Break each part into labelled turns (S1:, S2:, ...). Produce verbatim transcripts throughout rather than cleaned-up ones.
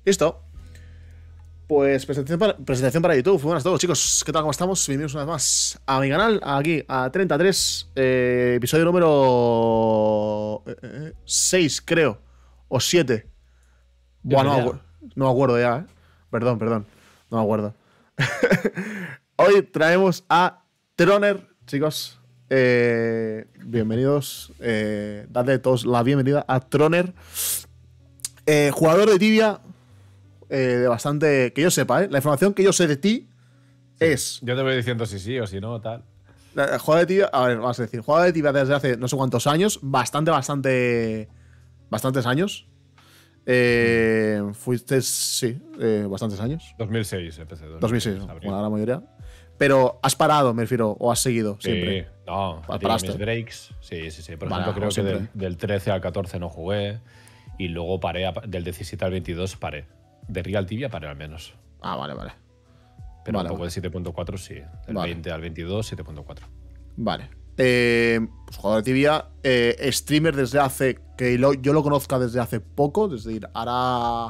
S1: Listo. Pues presentación para, presentación para YouTube. Buenas a todos, chicos. ¿Qué tal? ¿Cómo estamos? Bienvenidos una vez más a mi canal, aquí, a treinta y tres. Eh, episodio número seis, creo. O siete. Bueno, no, me acu- no me acuerdo ya, ¿eh? Perdón, perdón. No me acuerdo. Hoy traemos a Troner, chicos. Eh, bienvenidos. Eh, dadle todos la bienvenida a Troner. Eh, jugador de Tibia. Eh, de bastante. Que yo sepa, ¿eh? La información que yo sé de ti sí. es.
S2: Yo te voy diciendo si sí o si no, tal.
S1: La, jugador de Tibia. A ver, vamos a decir. Jugador de Tibia desde hace no sé cuántos años. Bastante, bastante. Bastantes años. Eh, mm. Fuiste. Sí, eh, bastantes años.
S2: dos mil seis empecé.
S1: dos mil seis, bueno, la mayoría. Pero has parado, me refiero, o has seguido
S2: sí,
S1: siempre.
S2: No,
S1: paraste.
S2: Mis breaks. Sí, sí, sí. Por
S1: vale,
S2: ejemplo, creo
S1: siempre.
S2: que del, del trece al catorce no jugué. Y luego paré, a, del diecisiete al veintidós paré. De Real Tibia paré al menos.
S1: Ah, vale, vale.
S2: Pero
S1: vale,
S2: un poco
S1: vale.
S2: de siete punto cuatro sí. Del vale. veinte al veintidós, siete punto cuatro.
S1: Vale. Eh, pues jugador de Tibia, eh, streamer desde hace. Que lo, yo lo conozca desde hace poco. Desde hará.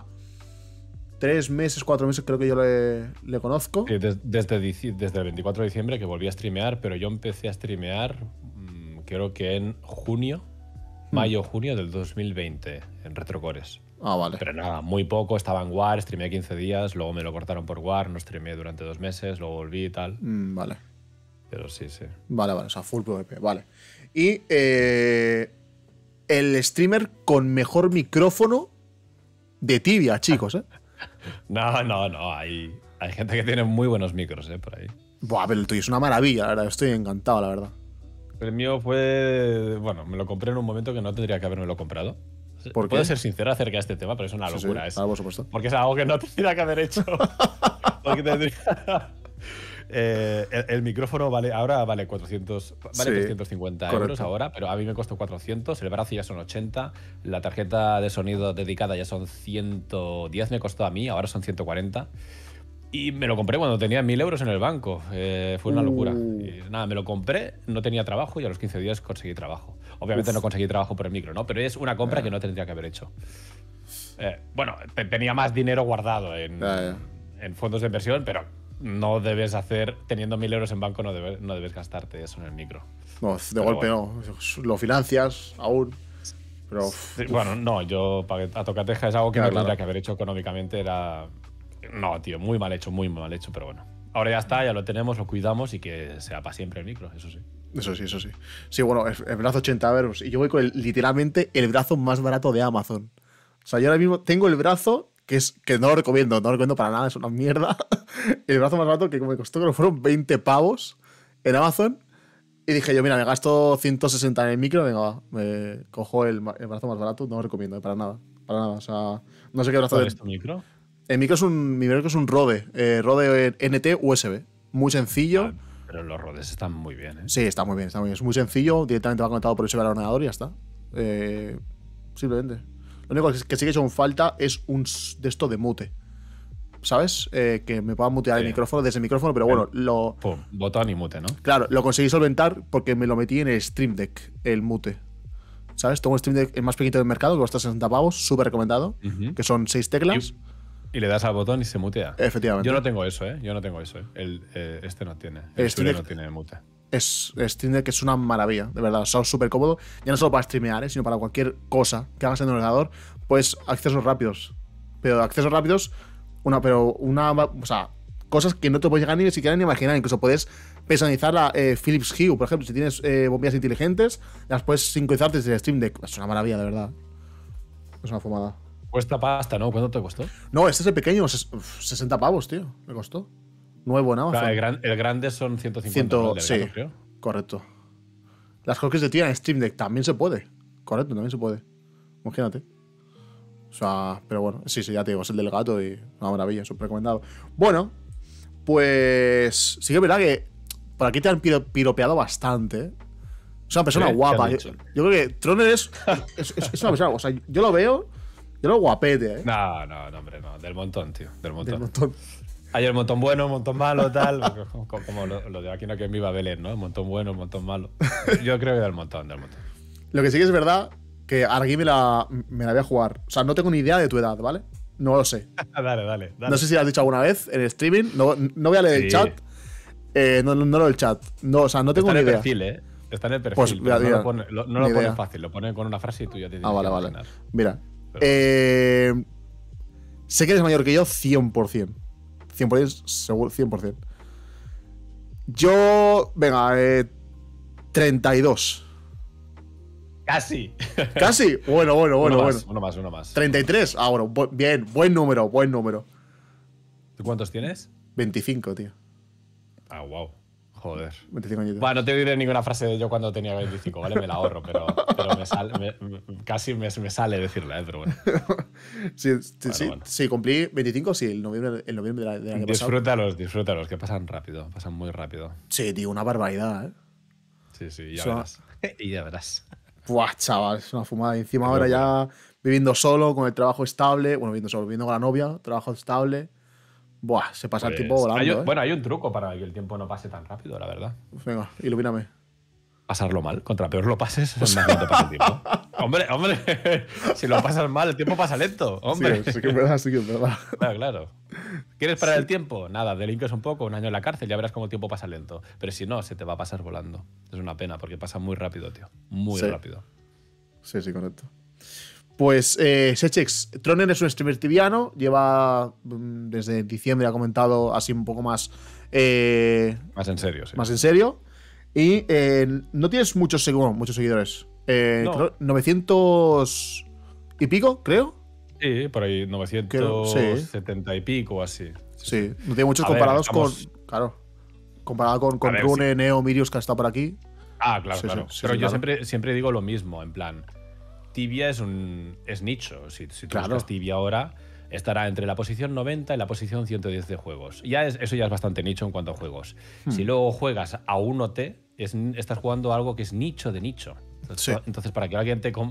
S1: Tres meses, cuatro meses creo que yo le, le conozco.
S2: Sí, des, desde, desde el veinticuatro de diciembre que volví a streamear, pero yo empecé a streamear mmm, creo que en junio, hmm. mayo, junio del dos mil veinte, en Retrocores.
S1: Ah, vale.
S2: Pero nada, muy poco, estaba en War, streameé quince días, luego me lo cortaron por War, no streameé durante dos meses, luego volví y tal.
S1: Mm, vale.
S2: Pero sí, sí.
S1: Vale, vale, o sea, full PvP, vale. Y eh, el streamer con mejor micrófono de Tibia, chicos, ¿eh?
S2: No, no, no, hay, hay gente que tiene muy buenos micros, ¿eh? Por ahí.
S1: Buah, pero el tuyo es una maravilla, la verdad, estoy encantado, la verdad.
S2: El mío fue... Bueno, me lo compré en un momento que no tendría que haberme lo comprado.
S1: ¿Por
S2: Puedo
S1: qué?
S2: ser sincero acerca de este tema, pero es una
S1: sí,
S2: locura.
S1: Sí,
S2: es,
S1: claro, por supuesto.
S2: Porque es algo que no tendría que haber hecho. Porque tendría... eh, el, el micrófono vale ahora vale cuatrocientos, vale sí, trescientos cincuenta correcto. Euros ahora, pero a mí me costó cuatrocientos, el brazo ya son ochenta, la tarjeta de sonido dedicada ya son ciento diez, me costó a mí, ahora son ciento cuarenta. Y me lo compré cuando tenía mil euros en el banco. Eh, fue una locura.
S1: Uh.
S2: Y nada, me lo compré, no tenía trabajo y a los quince días conseguí trabajo. Obviamente Uf. no conseguí trabajo por el micro, ¿no? Pero es una compra yeah. que no tendría que haber hecho. Eh, bueno, te, tenía más dinero guardado en,
S1: yeah, yeah.
S2: en fondos de inversión, pero no debes hacer, teniendo mil euros en banco, no debes, no debes gastarte eso en el micro.
S1: No, de
S2: pero
S1: golpe
S2: bueno.
S1: no. Lo financias aún. Pero,
S2: sí, bueno, no, yo a tocateja es algo que
S1: yeah,
S2: no
S1: claro.
S2: tendría que haber hecho económicamente. Era. No, tío, muy mal hecho, muy mal hecho, pero bueno. Ahora ya está, ya lo tenemos, lo cuidamos y que sea para siempre el micro, eso sí.
S1: Eso sí, eso sí. Sí, bueno, el brazo ochenta euros. Y yo voy con el, literalmente el brazo más barato de Amazon. O sea, yo ahora mismo tengo el brazo, que es que no lo recomiendo, no lo recomiendo para nada, es una mierda. El brazo más barato que me costó, que fueron veinte pavos en Amazon. Y dije yo, mira, me gasto ciento sesenta en el micro, venga, va, me cojo el, el brazo más barato, no lo recomiendo, para nada. Para nada, o sea, no sé qué brazo.
S2: ¿Cuál
S1: de...
S2: es tu micro?
S1: El micro es un, mi micro es un Rode, eh, Rode N T U S B. Muy sencillo.
S2: Ah, pero los Rodes están muy bien, ¿eh?
S1: Sí, está muy bien, está muy bien. Es muy sencillo, directamente va conectado por U S B al ordenador y ya está. Eh, simplemente. Lo único que sí que he hecho en falta es un de esto de mute. ¿Sabes? Eh, que me puedan mutear sí. el micrófono desde el micrófono, pero bueno, el, lo.
S2: Pum, botón y mute, ¿no?
S1: Claro, lo conseguí solventar porque me lo metí en el Stream Deck, el mute. ¿Sabes? Tengo un Stream Deck el más pequeñito del mercado, que cuesta sesenta pavos, súper recomendado, uh-huh. que son seis teclas.
S2: Y Y le das al botón y se mutea.
S1: Efectivamente.
S2: Yo no tengo eso, ¿eh? Yo no tengo eso, ¿eh? El, eh, este no tiene. El, el Stream Deck no tiene mute.
S1: Es, Stream Deck es una maravilla, de verdad. Es súper cómodo. Ya no solo para streamear, ¿eh? Sino para cualquier cosa que hagas en el ordenador. Pues accesos rápidos. Pero accesos rápidos, una, pero una. O sea, cosas que no te puedes llegar ni siquiera ni imaginar. Incluso puedes personalizar la eh, Philips Hue, por ejemplo. Si tienes eh, bombillas inteligentes, las puedes sincronizar desde el Stream Deck. Es una maravilla, de verdad. Es una fumada.
S2: Cuesta pasta, ¿no? ¿Cuánto te costó?
S1: No, este es el pequeño, sesenta pavos, tío. Me costó. Nuevo en Amazon.
S2: Claro, el, gran, el grande son ciento cincuenta,
S1: cien,
S2: ¿no? El del
S1: sí,
S2: gato, creo.
S1: Correcto. Las cosas de tía en Stream Deck también se puede. Correcto, también se puede. Imagínate. O sea, pero bueno, sí, sí, ya te digo, es el del gato y una maravilla, súper recomendado. Bueno, pues sí que es verdad que por aquí te han piropeado bastante, ¿eh? Es una persona
S2: ¿Sí?
S1: guapa. Yo, yo creo que Troner es, es, es, es una persona, o sea, yo lo veo, yo lo veo guapete, ¿eh?
S2: No, no, no, hombre, no. Del montón, tío. Del montón.
S1: Del montón.
S2: Hay el montón bueno, el montón malo, tal. Como, como lo, lo de Aquí no quien viva Belén, ¿no? El montón bueno, el montón malo. Yo creo que del montón, del montón.
S1: Lo que sí que es verdad que ahora aquí me la, me la voy a jugar. O sea, no tengo ni idea de tu edad, ¿vale? No lo sé.
S2: dale, dale, dale.
S1: No sé si lo has dicho alguna vez en el streaming. No, no voy a leer sí. el chat. Eh, no, no, no leo el chat. No, o sea, no tengo
S2: Está
S1: ni idea.
S2: Perfil, ¿eh? Está en el perfil.
S1: Pues, mira,
S2: no lo pone, lo, no lo pone fácil, lo pone con una frase y tú ya te tienes
S1: Ah, vale,
S2: que
S1: vale.
S2: imaginar.
S1: Mira.
S2: Pero...
S1: Eh, sé que eres mayor que yo cien por cien. cien por cien, seguro, cien por cien. Yo, venga, eh, treinta y dos.
S2: Casi.
S1: Casi. Bueno, bueno, bueno,
S2: uno
S1: bueno.
S2: Más, uno más, uno más.
S1: treinta y tres. Ah, bueno, bu bien, buen número, buen número.
S2: ¿Tú cuántos tienes?
S1: veinticinco, tío.
S2: Ah, wow. Joder.
S1: veinticinco años.
S2: Bueno, no te diré ninguna frase de yo cuando tenía veinticinco, ¿vale? Me la ahorro, pero, pero me sale, me, casi me, me sale decirla, ¿eh? Pero bueno.
S1: sí, sí,
S2: bueno,
S1: sí,
S2: bueno.
S1: sí, cumplí veinticinco, sí, el noviembre, el noviembre del de año pasado.
S2: Disfrútalos, disfrútalos, que pasan rápido, pasan muy rápido.
S1: Sí, tío, una barbaridad, ¿eh?
S2: Sí, sí, ya
S1: Eso...
S2: verás. y ya verás.
S1: Buah, chaval, es una fumada. Y encima ahora ya viviendo solo, con el trabajo estable, bueno, viviendo solo, viviendo con la novia, trabajo estable. Buah, se pasa pues, el tiempo volando.
S2: Hay un,
S1: ¿eh?
S2: Bueno, hay un truco para que el tiempo no pase tan rápido, la verdad.
S1: Venga, ilumíname.
S2: Pasarlo mal. Contra peor lo pases, más lento pasa el tiempo. hombre, hombre, si lo pasas mal, el tiempo pasa lento. Hombre.
S1: Sí, sí que es verdad, sí que es verdad.
S2: Claro, claro. ¿Quieres parar sí. el tiempo? Nada, delinques un poco, un año en la cárcel, ya verás cómo el tiempo pasa lento. Pero si no, se te va a pasar volando. Es una pena, porque pasa muy rápido, tío. Muy
S1: sí.
S2: rápido.
S1: Sí, sí, correcto. Pues, eh, Sechex, Tronen es un streamer tibiano, lleva mmm, desde diciembre, ha comentado así un poco más. Eh,
S2: más en serio, sí.
S1: Más en serio. Y eh, no tienes muchos, bueno, muchos seguidores. Eh,
S2: no.
S1: creo, novecientos y pico, creo.
S2: Sí, por ahí novecientos setenta sí. y pico o así.
S1: Sí, sí, no tiene muchos a comparados ver, estamos... con. Claro. Comparado con, con ver, Rune, sí. Neo, Mirius, que ha estado por aquí.
S2: Ah, claro,
S1: sí,
S2: claro.
S1: Sí, sí,
S2: Pero
S1: sí,
S2: yo
S1: claro.
S2: Siempre, siempre digo lo mismo, en plan. Tibia es un es nicho. Si, si tú
S1: claro.
S2: buscas Tibia ahora, estará entre la posición noventa y la posición ciento diez de juegos. Ya es, eso ya es bastante nicho en cuanto a juegos. Hmm. Si luego juegas a un O T, es, estás jugando algo que es nicho de nicho. Entonces,
S1: sí.
S2: entonces para que alguien te... Un,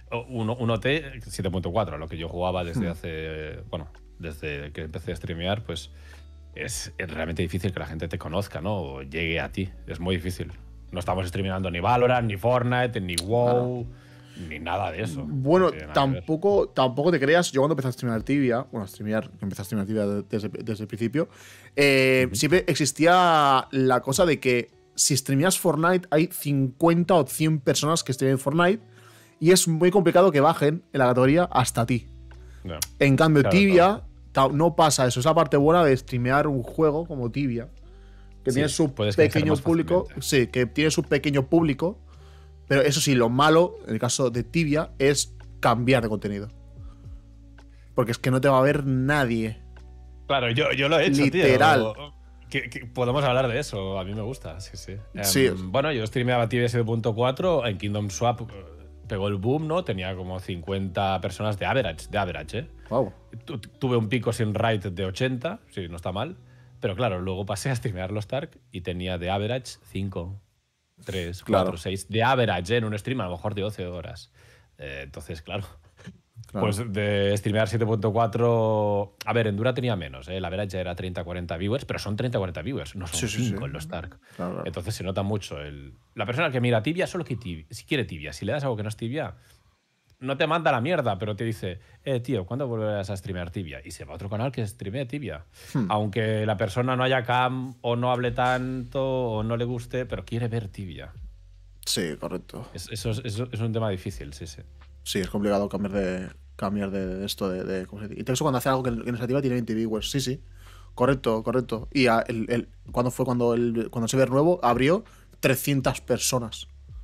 S2: un O T siete punto cuatro, lo que yo jugaba desde hmm. hace... Bueno, desde que empecé a streamear, pues es, es realmente difícil que la gente te conozca, ¿no? O llegue a ti. Es muy difícil. No estamos streameando ni Valorant, ni Fortnite, ni WoW... Claro. Ni nada de eso.
S1: Bueno, no tampoco, tampoco te creas. Yo cuando empecé a streamear Tibia, bueno, a streamear, empecé a streamear Tibia desde, desde el principio, eh, uh-huh. siempre existía la cosa de que si streameas Fortnite hay cincuenta o cien personas que streamen Fortnite y es muy complicado que bajen en la categoría hasta ti.
S2: No.
S1: En cambio,
S2: claro,
S1: Tibia claro. no pasa eso. Es la parte buena de streamear un juego como Tibia, que sí, tiene su pequeño público. Sí, que tiene su pequeño público. Pero eso sí, lo malo, en el caso de Tibia, es cambiar de contenido. Porque es que no te va a ver nadie.
S2: Claro, yo, yo lo he hecho,
S1: literal.
S2: tío. Que, que podemos hablar de eso, a mí me gusta, sí, sí.
S1: sí.
S2: Um, bueno, yo streameaba Tibia siete punto cuatro, en Kingdom Swap pegó el boom, ¿no? Tenía como cincuenta personas de average, de average, ¿eh?
S1: Wow.
S2: Tu, tuve un pico sin raid de ochenta, sí, no está mal. Pero claro, luego pasé a streamear los Stark y tenía de average cinco. tres, cuatro, seis de average, ¿eh? En un stream a lo mejor de doce horas. Eh, entonces, claro, claro. Pues de streamear siete punto cuatro... A ver, en Dura tenía menos, ¿eh? La average ya era treinta cuarenta viewers, pero son treinta cuarenta viewers, no son cinco sí, sí, sí. en los Stark.
S1: Claro, claro.
S2: Entonces se nota mucho. El... La persona que mira Tibia solo que tibia, si quiere Tibia. Si le das algo que no es Tibia, no te manda la mierda, pero te dice, eh, tío, ¿cuándo volverás a streamear Tibia? Y se va a otro canal que streamea Tibia. Hmm. Aunque la persona no haya cam o no hable tanto o no le guste, pero quiere ver Tibia.
S1: Sí, correcto.
S2: Es, eso, es, eso es un tema difícil, sí, sí.
S1: Sí, es complicado cambiar de, cambiar de, de esto de, de ¿cómo se dice? Y eso cuando hace algo que, que no es activa tiene veinte viewers. Sí, sí. Correcto, correcto. Y a, el, el, cuando fue cuando el, cuando el server nuevo abrió trescientas personas.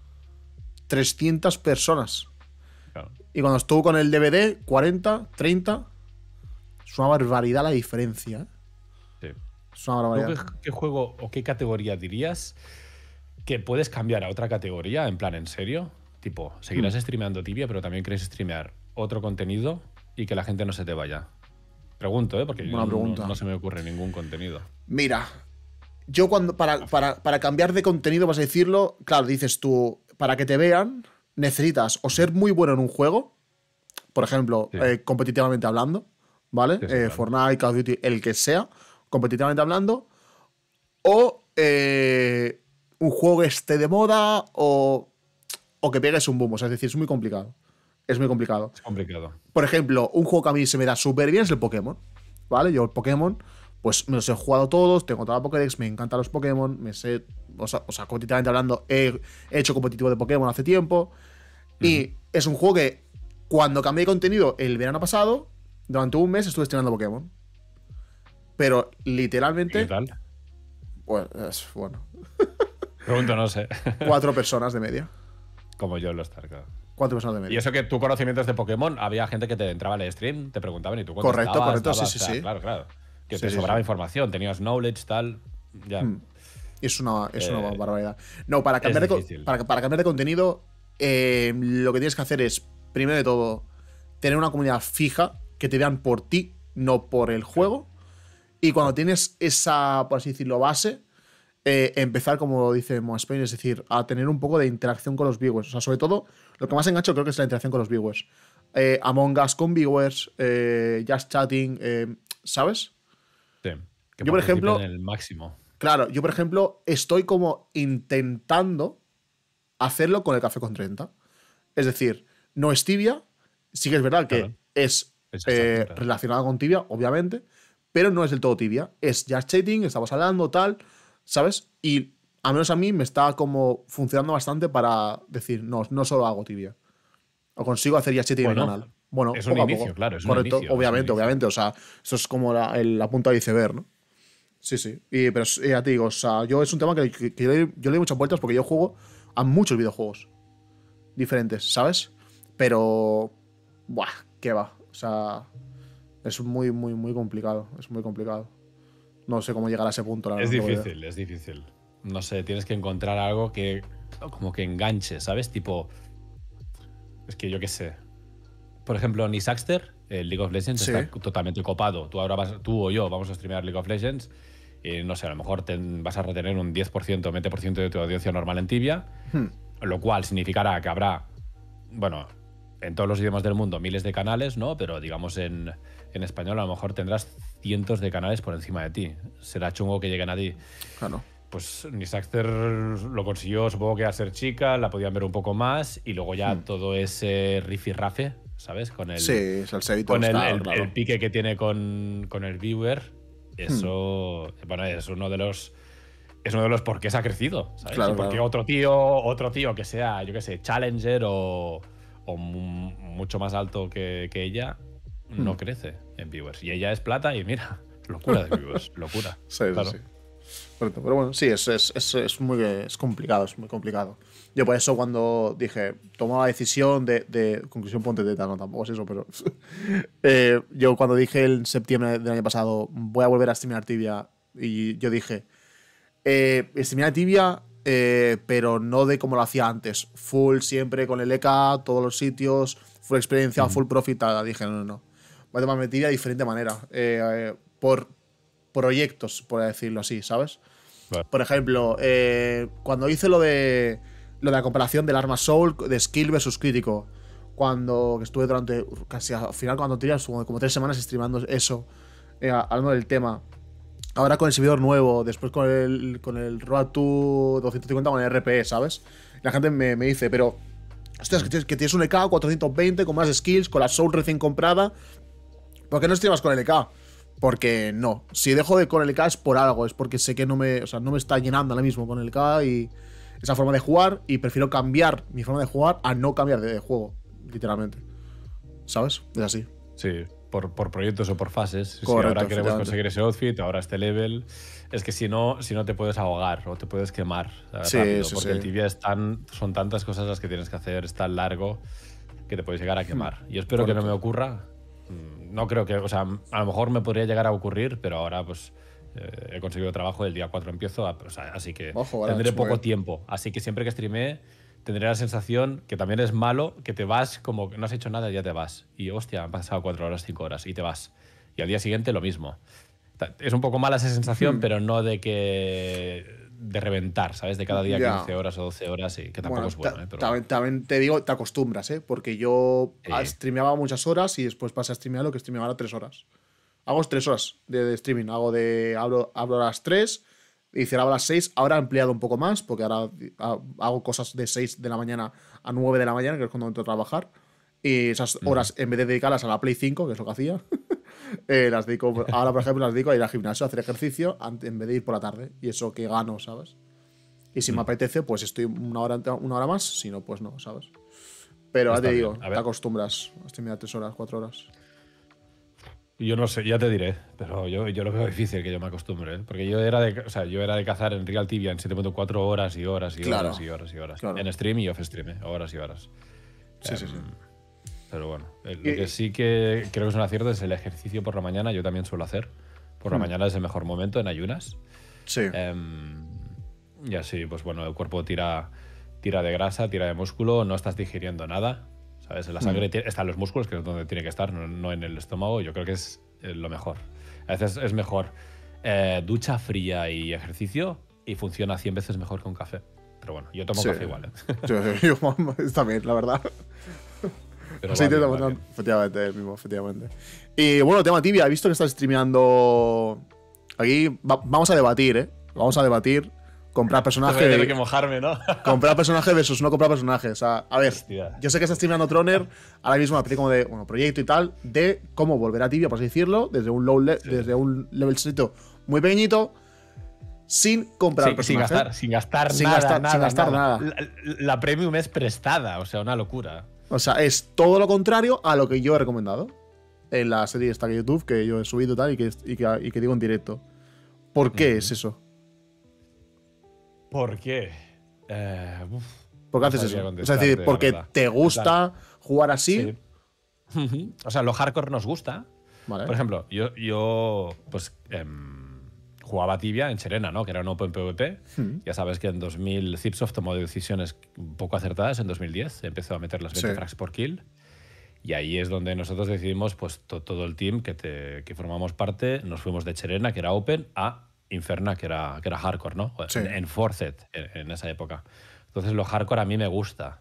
S1: trescientas personas.
S2: Claro.
S1: Y cuando estuvo con el D V D, cuarenta, treinta. Es una barbaridad la diferencia.
S2: Sí.
S1: Es una barbaridad.
S2: ¿Qué, qué juego o qué categoría dirías que puedes cambiar a otra categoría, en plan, en serio? Tipo, seguirás hmm. streameando Tibia, pero también quieres streamear otro contenido y que la gente no se te vaya. Pregunto, ¿eh? Porque
S1: Buena pregunta.
S2: No, no se me ocurre ningún contenido.
S1: Mira, yo cuando para, para, para cambiar de contenido, vas a decirlo, claro, dices tú, para que te vean, necesitas o ser muy bueno en un juego, por ejemplo, sí. eh, competitivamente hablando, ¿vale? Sí, sí, eh, claro. Fortnite, Call of Duty, el que sea, competitivamente hablando, o eh, un juego que esté de moda, o, o que pegues un boom, o sea, es decir, es muy complicado. es muy complicado.
S2: Es complicado.
S1: Por ejemplo, un juego que a mí se me da súper bien es el Pokémon. ¿Vale? Yo el Pokémon, pues me los he jugado todos, tengo toda la Pokédex, me encantan los Pokémon, me sé, o sea, o sea competitivamente hablando, he, he hecho competitivo de Pokémon hace tiempo. Uh-huh. Y es un juego que cuando cambié de contenido el verano pasado, durante un mes estuve estrenando Pokémon. Pero literalmente...
S2: ¿Qué tal?
S1: Pues es, bueno.
S2: Pregunto, no sé.
S1: Cuatro personas de media.
S2: Como yo en los Starcraft.
S1: Cuatro personas de media.
S2: Y eso que tu conocimientos de Pokémon, había gente que te entraba al stream, te preguntaban y tú
S1: contestabas. Correcto, correcto,
S2: estabas,
S1: sí, sí,
S2: o sea,
S1: sí.
S2: Claro, claro. Que
S1: sí,
S2: te
S1: sí,
S2: sobraba
S1: sí.
S2: información, tenías knowledge, tal. Ya.
S1: Hmm. Es una, es eh, una barbaridad. No, para
S2: cambiar,
S1: de, para, para cambiar de contenido, eh, lo que tienes que hacer es, primero de todo, tener una comunidad fija que te vean por ti, no por el juego. Y cuando tienes esa, por así decirlo, base, eh, empezar, como dice Moaspain, es decir, a tener un poco de interacción con los viewers. O sea, sobre todo, lo que más engancho creo que es la interacción con los viewers. Eh, Among Us con viewers, eh, Just Chatting, eh, ¿sabes?
S2: Sí. Que
S1: yo, por ejemplo,
S2: en el máximo.
S1: Claro, yo, por ejemplo, estoy como intentando hacerlo con el Café con treinta. Es decir, no es Tibia, sí que es verdad que claro. es eh, relacionado con Tibia, obviamente, pero no es del todo Tibia. Es Just Chatting, estamos hablando, tal, ¿sabes? Y a menos a mí me está como funcionando bastante para decir, no, no solo hago Tibia. O consigo hacer Just Chatting
S2: bueno,
S1: en el canal. Bueno,
S2: es
S1: poco
S2: un inicio,
S1: poco.
S2: claro. Es
S1: Correcto,
S2: un inicio,
S1: obviamente,
S2: es un
S1: obviamente. O sea, eso es como la, el, la punta de iceberg, ¿no? Sí, sí. Y, pero ya te digo, o sea, yo es un tema que, que, que yo, le, yo le doy muchas vueltas porque yo juego a muchos videojuegos diferentes, ¿sabes? Pero, buah, qué va. O sea, es muy, muy, muy complicado. Es muy complicado. No sé cómo llegar a ese punto. La
S2: es
S1: verdad,
S2: difícil, es difícil. No sé, tienes que encontrar algo que como que enganche, ¿sabes? Tipo, es que yo qué sé. Por ejemplo, Nisaxter, el League of Legends, sí. está totalmente copado. Tú ahora vas, tú o yo vamos a streamear League of Legends y no sé, a lo mejor te vas a retener un diez por ciento, veinte por ciento de tu audiencia normal en Tibia, hmm. lo cual significará que habrá, bueno, en todos los idiomas del mundo miles de canales, ¿no? Pero digamos en, en español a lo mejor tendrás cientos de canales por encima de ti. Será chungo que lleguen a ti.
S1: Claro.
S2: Pues Nisaxter lo consiguió, supongo que a ser chica, la podían ver un poco más y luego ya hmm. todo ese rifirrafe, ¿sabes? Con el,
S1: sí, salseito,
S2: con el,
S1: está,
S2: el,
S1: claro.
S2: el pique que tiene con, con el viewer. Eso, hmm. bueno, es uno de los es uno de los por qué se ha crecido, ¿sabes?
S1: Claro,
S2: y porque
S1: claro.
S2: otro tío, otro tío que sea, yo qué sé, Challenger o, o mucho más alto que, que ella, hmm. no crece en viewers. Y ella es plata y mira, locura de viewers, locura.
S1: Sí,
S2: claro.
S1: sí. Correcto. Pero bueno, sí, es, es, es, es muy es complicado, es muy complicado. Yo por eso cuando dije, tomó la decisión de, de conclusión ponte teta, no tampoco es eso, pero eh, yo cuando dije en septiembre del año pasado voy a volver a streamear Tibia y yo dije, eh, streamear Tibia, eh, pero no de como lo hacía antes, full siempre con el E K, todos los sitios, full experiencia, mm. full profit, tal. Dije, no, no, no, voy a tomarme Tibia de diferente manera, eh, eh, por proyectos, por decirlo así, ¿sabes?
S2: Vale.
S1: Por ejemplo, eh, cuando hice lo de lo de la comparación del arma Soul de skill versus crítico, cuando estuve durante casi al final cuando tenía como tres semanas streamando eso, eh, hablando del tema, ahora con el servidor nuevo, después con el con el Road to doscientos cincuenta con el R P E, ¿sabes? Y la gente me, me dice, pero hostias, que tienes, que tienes un E K cuatrocientos veinte con más skills, con la Soul recién comprada, ¿por qué no streamas con el E K? Porque no, si dejo de con el K es por algo, es porque sé que no me, o sea, no me está llenando ahora mismo con el K y esa forma de jugar, y prefiero cambiar mi forma de jugar a no cambiar de juego, literalmente. ¿Sabes? Es así.
S2: Sí, por, por proyectos o por fases.
S1: Correcto,
S2: si ahora queremos conseguir ese outfit, ahora este level, es que si no, si no te puedes ahogar o te puedes quemar, ¿sabes?
S1: Sí,
S2: rápido,
S1: sí,
S2: porque
S1: sí.
S2: el tibia es tan, son tantas cosas las que tienes que hacer, es tan largo que te puedes llegar a quemar. Y espero Correcto. que no me ocurra. No creo que, o sea, a lo mejor me podría llegar a ocurrir, pero ahora pues eh, he conseguido trabajo, el día cuatro empiezo, a, o sea, así que
S1: Ojo, vale,
S2: tendré poco
S1: bien.
S2: tiempo. Así que siempre que streamee tendré la sensación, que también es malo, que te vas como que no has hecho nada y ya te vas. Y hostia, han pasado cuatro horas, cinco horas y te vas. Y al día siguiente lo mismo. Es un poco mala esa sensación, hmm. pero no de que... de reventar, ¿sabes? De cada día ya. quince horas o doce horas, y que tampoco
S1: bueno,
S2: es bueno. ¿eh? Pero...
S1: también, también te digo, te acostumbras, ¿eh? Porque yo
S2: sí.
S1: streameaba muchas horas y después pasé a streamear lo que streameaba ahora tres horas. Hago tres horas de, de streaming. Hago de. Hablo, hablo a las tres y cerraba a las seis. Ahora he ampliado un poco más porque ahora hago cosas de seis de la mañana a nueve de la mañana, que es cuando entro a trabajar. Y esas horas, mm. en vez de dedicarlas a la Play cinco, que es lo que hacía, eh, las dedico, ahora, por ejemplo, las dedico a ir al gimnasio, a hacer ejercicio, en vez de ir por la tarde. Y eso que gano, ¿sabes? Y si mm. me apetece, pues estoy una hora, una hora más. Si no, pues no, ¿sabes? Pero ya te digo, te acostumbras a streamear tres horas, cuatro horas.
S2: Yo no sé, ya te diré, pero yo, yo lo veo difícil que yo me acostumbre, ¿eh? Porque yo era de, o sea, yo era de cazar en Real Tibia en siete punto cuatro horas y horas y
S1: claro,
S2: horas y horas y horas.
S1: Claro.
S2: En stream y off stream, ¿eh? Horas y horas.
S1: Sí, um, sí, sí.
S2: Pero bueno, lo y, que sí que creo que es un acierto es el ejercicio por la mañana. Yo también suelo hacer. Por la hmm. mañana es el mejor momento en ayunas.
S1: Sí.
S2: Um, y así, pues bueno, el cuerpo tira, tira de grasa, tira de músculo, no estás digiriendo nada. ¿Sabes? En la sangre hmm. está en los músculos, que es donde tiene que estar, no, no en el estómago. Yo creo que es lo mejor. A veces es mejor eh, ducha fría y ejercicio y funciona cien veces mejor que un café. Pero bueno, yo tomo sí. café igual, ¿eh?
S1: Yo, yo, yo también, la verdad. Pero sí, vale, te vale. Efectivamente, el mismo, efectivamente. Y bueno, tema Tibia, he visto que estás streameando. Aquí va, vamos a debatir, ¿eh? Vamos a debatir. Comprar personajes.
S2: Voy a tener que mojarme, ¿no?
S1: Comprar personajes versus no comprar personajes. O sea, a ver, hostia. Yo sé que está streameando Troner ahora mismo, una especie como de bueno, proyecto y tal, de cómo volver a Tibia, por así decirlo, desde un low le sí. desde un level muy pequeñito, sin comprar
S2: sí,
S1: personajes.
S2: Sin gastar, sin gastar
S1: sin
S2: nada.
S1: Gastar,
S2: nada,
S1: sin gastar
S2: nada.
S1: nada.
S2: La, la premium es prestada, o sea, una locura.
S1: O sea, es todo lo contrario a lo que yo he recomendado en la serie esta de YouTube que yo he subido y tal y que, y que, y que digo en directo. ¿Por qué mm. es eso?
S2: ¿Por qué? Eh, uf,
S1: ¿Por qué haces eso? Es decir, porque te gusta jugar así.
S2: Sí. O sea, lo hardcore nos gusta.
S1: Vale.
S2: Por ejemplo, yo, yo pues eh, jugaba Tibia en Serena, ¿no? Que era un Open PvP. Hmm. Ya sabes que en dos mil Zipsoft tomó decisiones un poco acertadas. En dos mil diez empezó a meter las veinte sí. frags por kill. Y ahí es donde nosotros decidimos, pues to, todo el team que, te, que formamos parte, nos fuimos de Serena, que era Open, a Inferna, que era, que era hardcore, ¿no?
S1: Sí.
S2: En, en Forced, en, en esa época. Entonces lo hardcore a mí me gusta.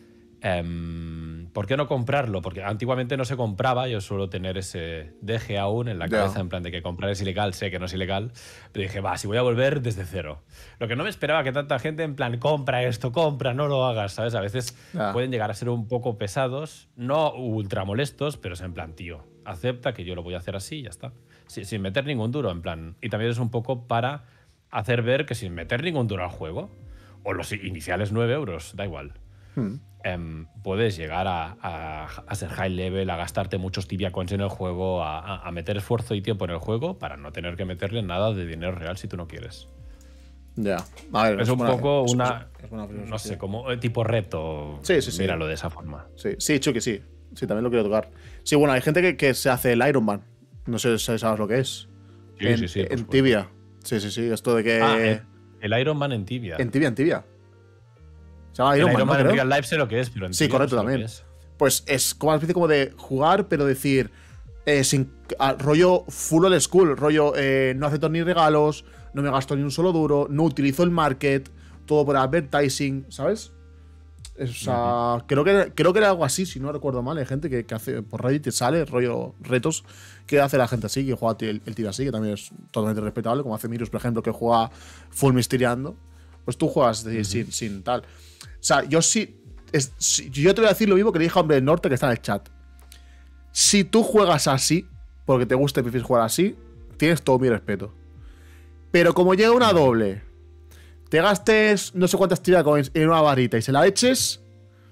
S2: Um, ¿Por qué no comprarlo? Porque antiguamente no se compraba. Yo suelo tener ese deje aún en la cabeza, yeah. en plan de que comprar es ilegal, sé que no es ilegal. Pero dije, va, si voy a volver desde cero. Lo que no me esperaba que tanta gente en plan, compra esto, compra, no lo hagas, ¿sabes? A veces yeah. pueden llegar a ser un poco pesados, no ultra molestos, pero es en plan, tío, acepta que yo lo voy a hacer así y ya está. Sin meter ningún duro, en plan. Y también es un poco para hacer ver que sin meter ningún duro al juego, o los iniciales nueve euros, da igual, hmm. eh, puedes llegar a, a, a ser high level, a gastarte muchos tibia coins en el juego, a, a meter esfuerzo y tiempo en el juego para no tener que meterle nada de dinero real si tú no quieres.
S1: Ya. A ver,
S2: es, es un
S1: buena,
S2: poco
S1: es,
S2: una.
S1: Es buena
S2: no sé, como tipo reto.
S1: Sí, sí, sí.
S2: Míralo de esa forma.
S1: Sí, sí, Chucky, sí. Sí, también lo quiero tocar. Sí, bueno, hay gente que, que se hace el Iron Man. No sé si sabes lo que es.
S2: Sí,
S1: en,
S2: sí, sí.
S1: En Tibia. Sí, sí, sí. Esto de que.
S2: Ah, el, el Iron Man en Tibia.
S1: En Tibia, en Tibia. Se llama Iron
S2: el
S1: Man.
S2: Iron Man,
S1: ¿no?
S2: en Real Life sé lo que es, pero en
S1: Sí,
S2: Tibia
S1: correcto,
S2: no
S1: también.
S2: Es.
S1: Pues es como una especie como de jugar, pero decir. Eh, sin, a, rollo full old school. Rollo, eh, no acepto ni regalos, no me gasto ni un solo duro, no utilizo el market, todo por advertising, ¿sabes? O sea, uh-huh. creo, que, creo que era algo así, si no recuerdo mal. Hay gente que, que hace por Reddit te sale rollo retos que hace la gente así, que juega el, el tiro así, que también es totalmente respetable, como hace Mirus, por ejemplo, que juega full misteriando. Pues tú juegas de, uh-huh. sin, sin tal. O sea, yo sí, es, sí. Yo te voy a decir lo mismo que le dije a Hombre del Norte que está en el chat. Si tú juegas así, porque te gusta y prefieres jugar así, tienes todo mi respeto. Pero como llega una doble, te gastes no sé cuántas tira coins en una varita y se la eches,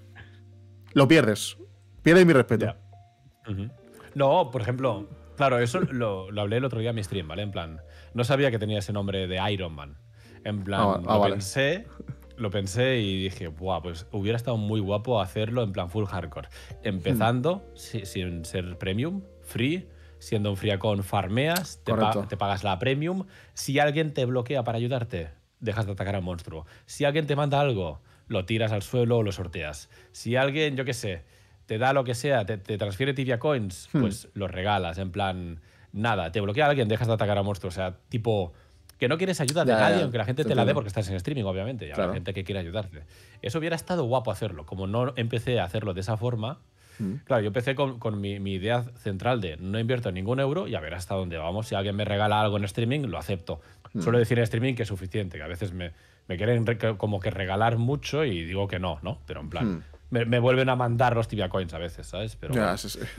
S1: lo pierdes. Pierdes mi respeto.
S2: Yeah. Uh-huh. No, por ejemplo, claro, eso lo, lo hablé el otro día en mi stream, ¿vale? En plan, no sabía que tenía ese nombre de Iron Man. En plan, ah, ah, lo vale. pensé, lo pensé y dije, buah, pues hubiera estado muy guapo hacerlo en plan full hardcore. Empezando hmm. si, sin ser premium, free, siendo un free account, farmeas, te, pa te pagas la premium. Si alguien te bloquea para ayudarte, dejas de atacar al monstruo. Si alguien te manda algo, lo tiras al suelo o lo sorteas. Si alguien, yo qué sé, te da lo que sea, te, te transfiere tibia coins, hmm. pues los regalas. En plan, nada, te bloquea a alguien, dejas de atacar al monstruo. O sea, tipo, que no quieres ayuda de ya, nadie, ya, aunque la gente te, te la dé porque estás en streaming, obviamente. Y habrá claro. gente que quiere ayudarte. Eso hubiera estado guapo hacerlo. Como no empecé a hacerlo de esa forma, hmm. claro, yo empecé con, con mi, mi idea central de no invierto ningún euro y a ver hasta dónde vamos. Si alguien me regala algo en streaming, lo acepto. Hmm. Suelo decir en streaming que es suficiente, que a veces me, me quieren re, como que regalar mucho y digo que no, ¿no? Pero en plan, hmm. me, me vuelven a mandar los Tibia Coins a veces, ¿sabes? Pero
S1: ya,
S2: bueno.
S1: sí, sí.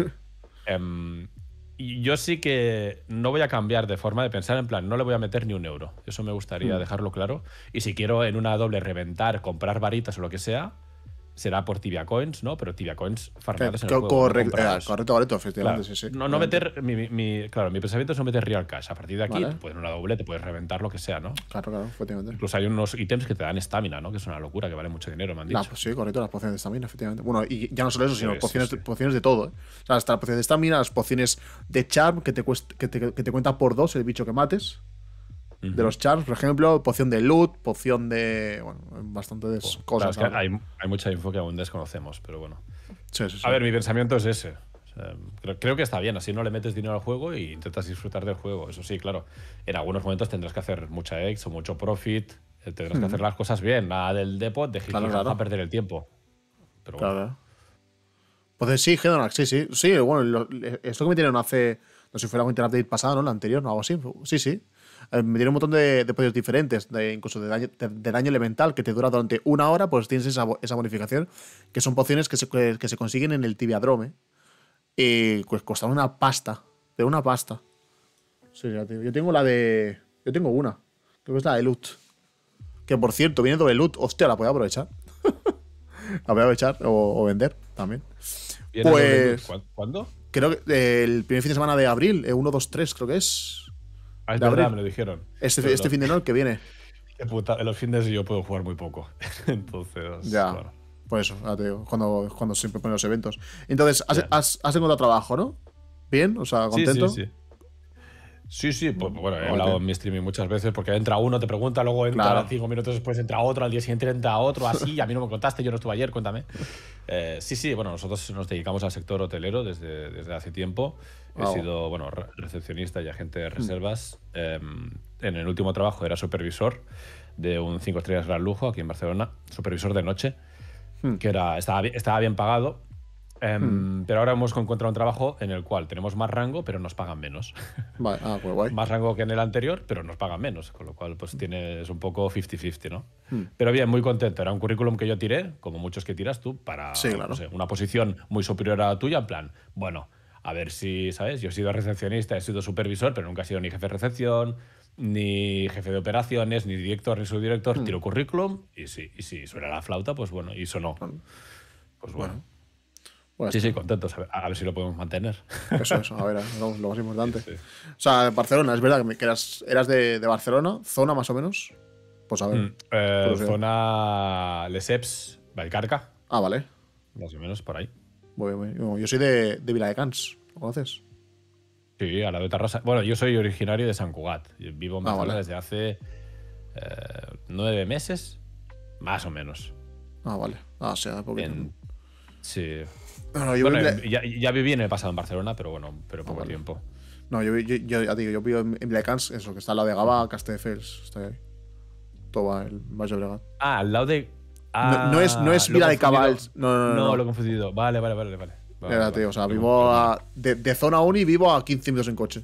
S2: Um, y yo sí que no voy a cambiar de forma de pensar, en plan, no le voy a meter ni un euro. Eso me gustaría mm. dejarlo claro. Y si quiero en una doble reventar, comprar varitas o lo que sea, será por Tibia Coins, ¿no? Pero Tibia Coins farmeados en el juego.
S1: Correcto, no eh, correcto, correcto, efectivamente,
S2: claro,
S1: sí, sí.
S2: No, no meter, mi, mi, claro, mi pensamiento es no meter real cash. A partir de aquí,
S1: vale.
S2: tú puedes en una doble, te puedes reventar lo que sea, ¿no?
S1: Claro, claro, efectivamente.
S2: Incluso hay unos ítems que te dan estamina, ¿no? Que es una locura, que vale mucho dinero, me han dicho.
S1: Nah, pues sí, correcto, las pociones de estamina, efectivamente. Bueno, y ya no solo eso, sino
S2: pues,
S1: pociones,
S2: sí, sí.
S1: pociones de todo, ¿eh? O sea, hasta las pociones de estamina, las pociones de charm, que te, cuesta, que te, que te cuenta por dos el bicho que mates. Uh-huh. De los charms, por ejemplo, poción de loot, poción de. Bueno, bastantes oh, cosas.
S2: Claro, es que hay, hay mucha info que aún desconocemos, pero bueno.
S1: Sí, sí, sí.
S2: A ver, mi pensamiento es ese. O sea, creo, creo que está bien, así no le metes dinero al juego y intentas disfrutar del juego. Eso sí, claro, en algunos momentos tendrás que hacer mucha ex o mucho profit, tendrás mm. que hacer las cosas bien, nada del depot, de
S1: claro, claro.
S2: a perder el tiempo. Pero bueno.
S1: Claro. Pues sí, Hedonarch, sí, sí. Sí, bueno, lo, esto que me tienen hace. No sé si fuera un update pasado, ¿no? La anterior, ¿no? Algo así. Sí, sí. Eh, me tiene un montón de, de poderes diferentes, de, incluso de daño, de, de daño elemental, que te dura durante una hora, pues tienes esa, esa bonificación, que son pociones que se, que, que se consiguen en el Tibiadrome. Y pues costaron una pasta. Pero una pasta. Sí, ya, tío. Yo tengo la de. Yo tengo una. Creo que es la de loot. Que por cierto, viene doble loot. Hostia, la voy a aprovechar. La voy a aprovechar o, o vender también. Pues.
S2: ¿Cuándo?
S1: Creo que el primer fin de semana de abril, uno, dos, tres, creo que es.
S2: Ah, es verdad, me lo dijeron.
S1: Este, este no. fin de no, el que viene.
S2: Qué puta, en los fines yo puedo jugar muy poco. Entonces.
S1: Ya.
S2: Bueno.
S1: Por eso, ya te digo, cuando, cuando siempre ponen los eventos. Entonces, has,
S2: yeah.
S1: has, has encontrado trabajo, ¿no? ¿Bien? O sea, ¿contento?
S2: Sí, sí, sí. Sí, sí, pues, bueno, he hablado en mi streaming muchas veces porque entra uno, te pregunta, luego entra claro. cinco minutos después, entra otro, al día siguiente entra otro, así, a mí no me contaste, yo no estuve ayer, cuéntame. Eh, sí, sí, bueno, nosotros nos dedicamos al sector hotelero desde, desde hace tiempo. He wow. sido, bueno, recepcionista y agente de reservas. Mm. Eh, en el último trabajo era supervisor de un cinco estrellas gran lujo aquí en Barcelona, supervisor de noche, mm. que era, estaba, estaba bien pagado. Um, hmm. Pero ahora hemos encontrado un trabajo en el cual tenemos más rango, pero nos pagan menos.
S1: Vale. Ah, pues guay.
S2: Más rango que en el anterior, pero nos pagan menos. Con lo cual, pues tienes un poco cincuenta cincuenta, ¿no? Hmm. Pero bien, muy contento. Era un currículum que yo tiré, como muchos que tiras tú, para
S1: sí, claro.
S2: no sé, una posición muy superior a la tuya. En plan, bueno, a ver si, ¿sabes? Yo he sido recepcionista, he sido supervisor, pero nunca he sido ni jefe de recepción, ni jefe de operaciones, ni director, ni subdirector. Hmm. Tiro currículum y sí, y si suena la flauta, pues bueno, y sonó. Pues bueno. bueno. Bueno, sí, sí, contentos. A ver, a ver si lo podemos mantener.
S1: Eso, eso. A ver, lo, lo más importante. Sí. O sea, Barcelona, es verdad que eras, eras de, de Barcelona, zona más o menos. Pues a ver.
S2: Mm, eh, zona Lesseps, Vallcarca.
S1: Ah, vale.
S2: Más o menos por ahí.
S1: Muy bien, muy bien. Yo soy de, de Viladecans, ¿lo conoces?
S2: Sí, a la de Tarrasa. Bueno, yo soy originario de Sant Cugat. Vivo en Barcelona ah, vale. desde hace eh, nueve meses, más o menos.
S1: Ah, vale. Ah, o sea, porque.
S2: En, sí.
S1: No, yo
S2: bueno,
S1: viví...
S2: ya, ya viví en el pasado en Barcelona, pero bueno, pero poco ah, vale. tiempo.
S1: No, yo, yo, yo ya digo, yo vivo en Viladecans, eso, que está al lado de Gavà, Castelldefels, está ahí. Todo va, el Valle Obregat.
S2: Ah, al lado de. Ah,
S1: no, no es, no es Vila de Cabals. No, no, no,
S2: no,
S1: no.
S2: lo he confundido. Vale, vale, vale. vale. vale,
S1: ya,
S2: vale
S1: tío, o sea,
S2: vale,
S1: vivo
S2: vale.
S1: A, de, de zona uni vivo a quince minutos en coche.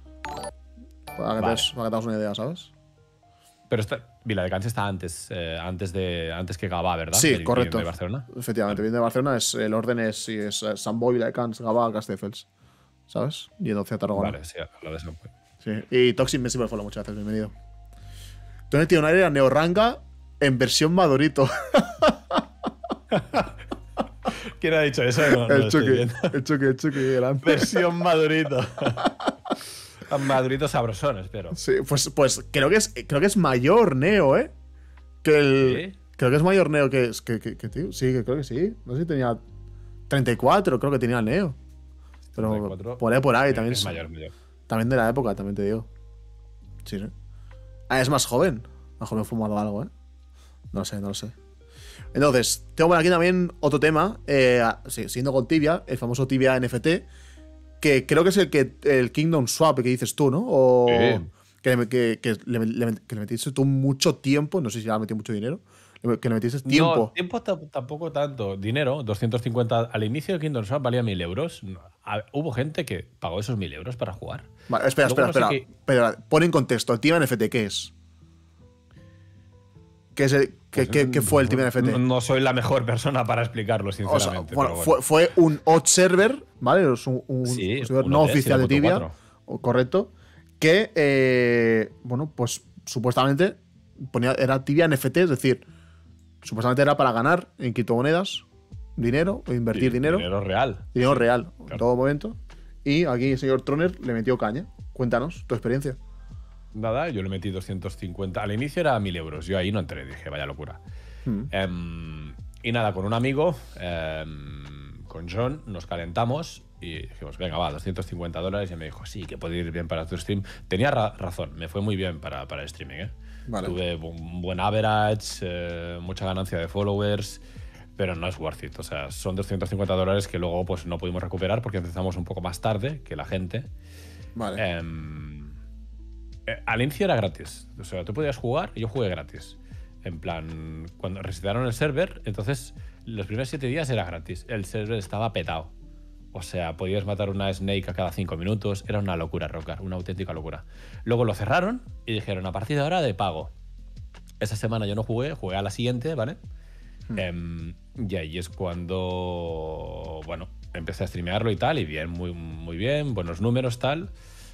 S1: Para que,
S2: vale.
S1: te, para que te hagas una idea, ¿sabes?
S2: Pero esta, Viladecans está antes, eh, antes, de, antes que Gavà, ¿verdad?
S1: Sí,
S2: el,
S1: correcto.
S2: De Barcelona.
S1: Efectivamente, viene de Barcelona, es, el orden es, sí, es Sant Boi, Viladecans, Gavà, Castelldefels. ¿Sabes? Y entonces a Tarragona.
S2: Vale, sí, lo de Sant Boi.
S1: Sí, y Toxic me siempre follow muchas veces, bienvenido. Entonces tiene una área Neoranga en versión Madurito.
S2: ¿Quién ha dicho eso? No,
S1: el,
S2: no
S1: Chucky, el Chucky, el Chucky, el
S2: versión Madurito. Maduritos sabrosones, pero.
S1: Sí, pues, pues creo que es creo que es mayor Neo, ¿eh? Que el. ¿Sí? Creo que es mayor Neo que, que, que, que tío. Sí, que creo que sí. No sé si tenía treinta y cuatro, creo que tenía Neo. Pero treinta y cuatro, por ahí, por ahí, también.
S2: Es mayor, mayor.
S1: También de la época, también te digo. Sí, sí. Ah, es más joven. A lo mejor me he fumado algo, ¿eh? No lo sé, no lo sé. Entonces, tengo por aquí también otro tema. Eh, sí, siguiendo con Tibia, el famoso Tibia N F T. Que creo que es el que el Kingdom Swap que dices tú, ¿no? O
S2: sí.
S1: que, le, que, que, le, le, que le metiste tú mucho tiempo, no sé si ya metió mucho dinero, que le metiste tiempo.
S2: No, tiempo tampoco tanto. Dinero, doscientos cincuenta. Al inicio de Kingdom Swap valía mil euros. Hubo gente que pagó esos mil euros para jugar.
S1: Vale, espera, Luego espera, no espera. Que... Pero pon en contexto, ¿el Tibia N F T qué es? ¿Qué, es el, qué, qué, qué fue el Tibia N F T?
S2: No, no soy la mejor persona para explicarlo, sinceramente.
S1: O sea, bueno,
S2: bueno.
S1: Fue, fue un odd server, ¿vale? Es un, un,
S2: sí,
S1: un server no oficial de Tibia, correcto, que, eh, bueno, pues supuestamente ponía, era Tibia N F T, es decir, supuestamente era para ganar en criptomonedas dinero o invertir
S2: sí,
S1: dinero.
S2: Dinero real.
S1: Dinero
S2: sí,
S1: real,
S2: claro.
S1: en todo momento. Y aquí el señor Troner le metió caña. Cuéntanos tu experiencia.
S2: Nada, yo le metí doscientos cincuenta. Al inicio era mil euros. Yo ahí no entré, dije, vaya locura.
S1: Hmm.
S2: Um, y nada, con un amigo, um, con John, nos calentamos y dijimos, venga, va, doscientos cincuenta dólares. Y me dijo, sí, que puede ir bien para tu stream. Tenía ra razón, me fue muy bien para, para el streaming. ¿eh?
S1: Vale.
S2: Tuve un buen average, eh, mucha ganancia de followers, pero no es worth it. O sea, son doscientos cincuenta dólares que luego pues, no pudimos recuperar porque empezamos un poco más tarde que la gente.
S1: Vale.
S2: Um, Al inicio era gratis, o sea, tú podías jugar y yo jugué gratis. En plan, cuando resetaron el server, entonces los primeros siete días era gratis. El server estaba petado. O sea, podías matar una Snake a cada cinco minutos. Era una locura, Rockar, una auténtica locura. Luego lo cerraron y dijeron, a partir de ahora de pago. Esa semana yo no jugué, jugué a la siguiente, ¿vale? Hmm. Eh, y ahí es cuando, bueno, empecé a streamearlo y tal, y bien, muy, muy bien, buenos números, tal.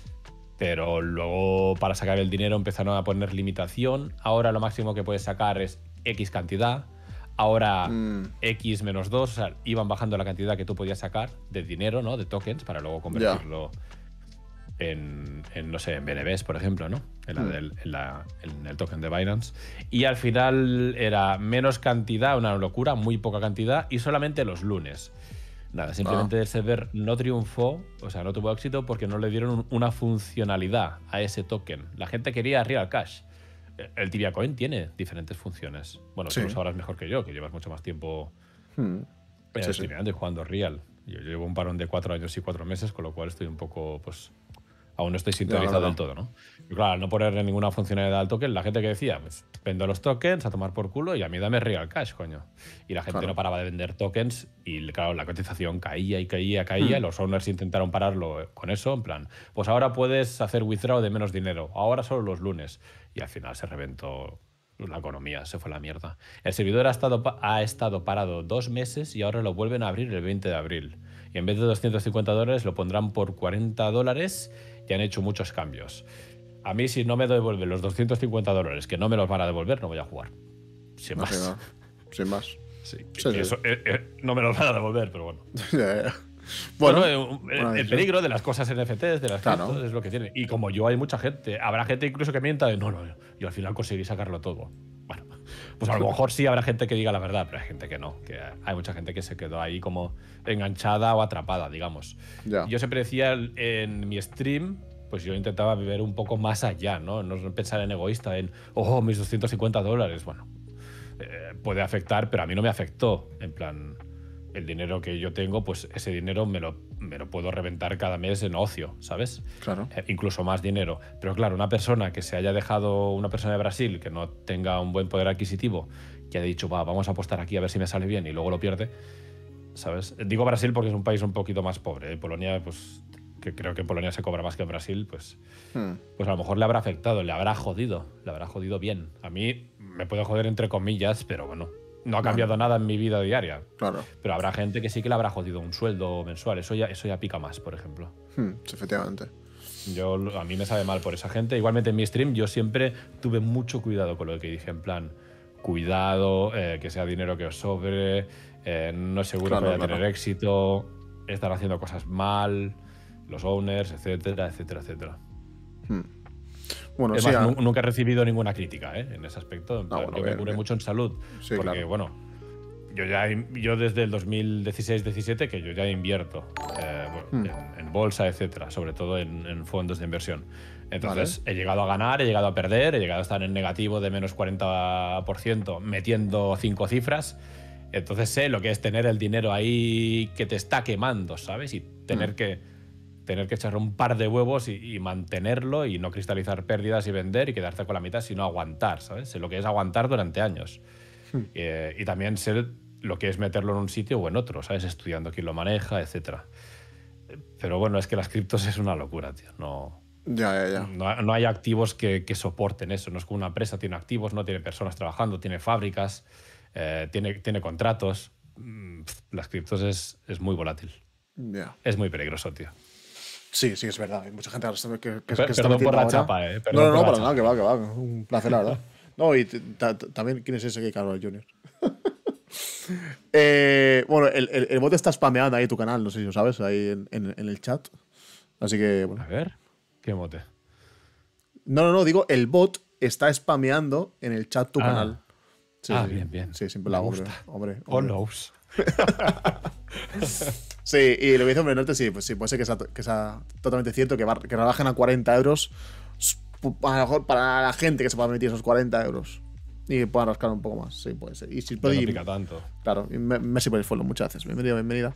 S2: Pero luego para sacar el dinero empezaron a poner limitación. Ahora lo máximo que puedes sacar es X cantidad. Ahora mm. X menos dos. O sea, iban bajando la cantidad que tú podías sacar de dinero, ¿no? De tokens, para luego convertirlo yeah. en, en, no sé, en B N Bs, por ejemplo, ¿no? En, la mm. del, en, la, en el token de Binance. Y al final era menos cantidad, una locura, muy poca cantidad, y solamente los lunes. Nada, simplemente ah. el server no triunfó, o sea, no tuvo éxito porque no le dieron una funcionalidad a ese token. La gente quería Real Cash. El Tibia Coin tiene diferentes funciones. Bueno, sí. tú lo sabrás mejor que yo, que llevas mucho más tiempo hmm. eh, sí, streameando sí. y jugando Real. Yo llevo un parón de cuatro años y cuatro meses, con lo cual estoy un poco, pues, aún no estoy sintonizado no, no, no. del todo, ¿no? Y claro, al no ponerle ninguna funcionalidad al token, la gente que decía, pues, vendo los tokens a tomar por culo y a mí dame Real Cash, coño. Y la gente claro. no paraba de vender tokens y, claro, la cotización caía y caía, caía. Mm. Y los owners intentaron pararlo con eso, en plan, pues ahora puedes hacer withdraw de menos dinero, ahora solo los lunes. Y al final se reventó la economía, se fue a la mierda. El servidor ha estado, ha estado parado dos meses y ahora lo vuelven a abrir el veinte de abril. Y en vez de doscientos cincuenta dólares lo pondrán por cuarenta dólares y han hecho muchos cambios. A mí, si no me devuelven los doscientos cincuenta dólares, que no me los van a devolver, no voy a jugar. Sin
S1: no,
S2: más.
S1: No. Sin más.
S2: Sí, sí, eso, sí. Eh, eh, no me los van a devolver, pero bueno.
S1: yeah, yeah.
S2: Bueno, bueno el, el peligro de las cosas N F Ts, de las
S1: claro.
S2: criptos, es lo que tiene. Y como yo, hay mucha gente. Habrá gente incluso que mienta de no, no, yo al final conseguí sacarlo todo. Bueno, pues a lo mejor sí habrá gente que diga la verdad, pero hay gente que no. Que hay mucha gente que se quedó ahí como enganchada o atrapada, digamos.
S1: Yeah.
S2: Yo siempre decía en mi stream, pues yo intentaba vivir un poco más allá, ¿no? No pensar en egoísta, en, oh, mis doscientos cincuenta dólares. Bueno, eh, puede afectar, pero a mí no me afectó. En plan, el dinero que yo tengo, pues ese dinero me lo, me lo puedo reventar cada mes en ocio, ¿sabes?
S1: Claro.
S2: Eh, incluso más dinero. Pero claro, una persona que se haya dejado, una persona de Brasil que no tenga un buen poder adquisitivo, que haya dicho, va, vamos a apostar aquí a ver si me sale bien y luego lo pierde, ¿sabes? Digo Brasil porque es un país un poquito más pobre. ¿eh? Polonia, pues, que creo que en Polonia se cobra más que en Brasil, pues, hmm. pues a lo mejor le habrá afectado, le habrá jodido, le habrá jodido bien. A mí me puede joder entre comillas, pero bueno, no ha cambiado bueno. nada en mi vida diaria.
S1: Claro.
S2: Pero habrá gente que sí que le habrá jodido un sueldo mensual. Eso ya, eso ya pica más, por ejemplo.
S1: Hmm, efectivamente.
S2: Yo, a mí me sabe mal por esa gente. Igualmente en mi stream yo siempre tuve mucho cuidado con lo que dije. En plan, cuidado, eh, que sea dinero que os sobre, eh, no es seguro claro, que vaya claro. a tener éxito, estar haciendo cosas mal, los owners, etcétera, etcétera, etcétera.
S1: Hmm. Bueno,
S2: es
S1: sí,
S2: más,
S1: a...
S2: nunca he recibido ninguna crítica ¿eh? en ese aspecto. En plan, no, bueno, yo bien, me curé bien. mucho en salud.
S1: Sí,
S2: porque,
S1: claro.
S2: bueno, yo, ya, yo desde el dos mil dieciséis diecisiete que yo ya invierto eh, bueno, hmm. en, en bolsa, etcétera, sobre todo en, en fondos de inversión. Entonces, vale. he llegado a ganar, he llegado a perder, he llegado a estar en negativo de menos cuarenta por ciento metiendo cinco cifras. Entonces sé lo que es tener el dinero ahí que te está quemando, ¿sabes? Y tener hmm. que... tener que echar un par de huevos y, y mantenerlo y no cristalizar pérdidas y vender y quedarte con la mitad, sino aguantar, ¿sabes? Sé lo que es aguantar durante años. Hmm. Eh, y también sé lo que es meterlo en un sitio o en otro, ¿sabes? Estudiando quién lo maneja, etcétera. Pero bueno, es que las criptos es una locura, tío. No,
S1: Ya, ya, ya.
S2: No, no hay activos que, que soporten eso. No es como una empresa tiene activos, no tiene personas trabajando, tiene fábricas, eh, tiene, tiene contratos. Las criptos es, es muy volátil.
S1: Ya.
S2: Es muy peligroso, tío.
S1: Sí, sí, es verdad. Hay mucha gente que, que, que,
S2: Per,
S1: que
S2: Perdón por la
S1: ahora.
S2: chapa, ¿eh?
S1: Perdón no, no, no, para
S2: chapa.
S1: nada, que va, que va. Un placer, la verdad. No, y también, ¿quién es ese que Carlos junior? eh, bueno, el, el, el bot está spameando ahí tu canal, no sé si lo sabes, ahí en, en, en el chat. Así que, bueno.
S2: A ver, ¿qué mote?
S1: No, no, no, digo, el bot está spameando en el chat tu
S2: ah.
S1: canal. Sí,
S2: ah,
S1: sí,
S2: bien, bien.
S1: Sí, siempre lo hago, hombre. hombre, hombre.
S2: Follows.
S1: Sí, y lo que dice Hombre Norte, sí, pues sí, puede ser que sea, que sea totalmente cierto, que, va, que rebajen a cuarenta euros. A lo mejor para la gente que se pueda permitir esos cuarenta euros. Y puedan rascar un poco más, sí, puede ser. Y si puede,
S2: no pica tanto.
S1: Claro, Messi por el follow, muchas gracias. Bienvenido, bienvenida.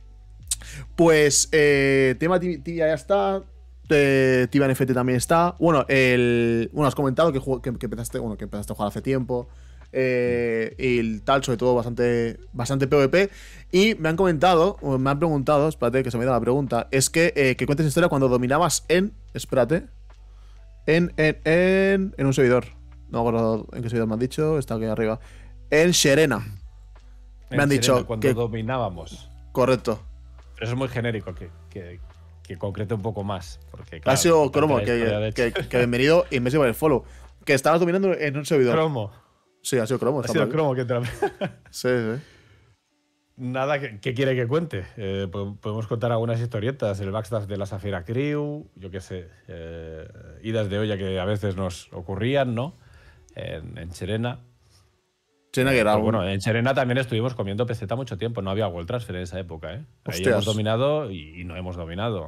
S1: Pues, eh, tema Tibia ya está. Eh, Tibia N F T también está. Bueno, el, bueno has comentado que, que, que, empezaste, bueno, que empezaste a jugar hace tiempo. Eh, y el tal, sobre todo, bastante, bastante PvP. Y me han comentado, o me han preguntado, espérate que se me da la pregunta, es que, eh, que cuentes historia cuando dominabas en. Espérate. En, en, en, en un servidor. No me acuerdo en qué servidor me han dicho. Está aquí arriba. En Sherena. Me
S2: en
S1: han
S2: Serena,
S1: dicho.
S2: Cuando
S1: que,
S2: dominábamos.
S1: Correcto.
S2: Pero eso es muy genérico, que, que, que concrete un poco más. Porque, claro,
S1: ha sido Cromo, que,
S2: que,
S1: que, que bienvenido y Messi por el follow. Que estabas dominando en un servidor.
S2: Cromo.
S1: Sí, ha sido Cromo.
S2: Ha sido Cromo que te lo...
S1: Sí, sí.
S2: Nada, ¿qué, ¿qué quiere que cuente? Eh, podemos contar algunas historietas. El backstaff de la Safira Crew, yo qué sé, eh, idas de olla que a veces nos ocurrían, ¿no? En, en Serena.
S1: Serena que era
S2: Pero bueno, en Serena también estuvimos comiendo peseta mucho tiempo. No había World Transfer en esa época, ¿eh? Ahí
S1: Hostias.
S2: hemos dominado y, y no hemos dominado.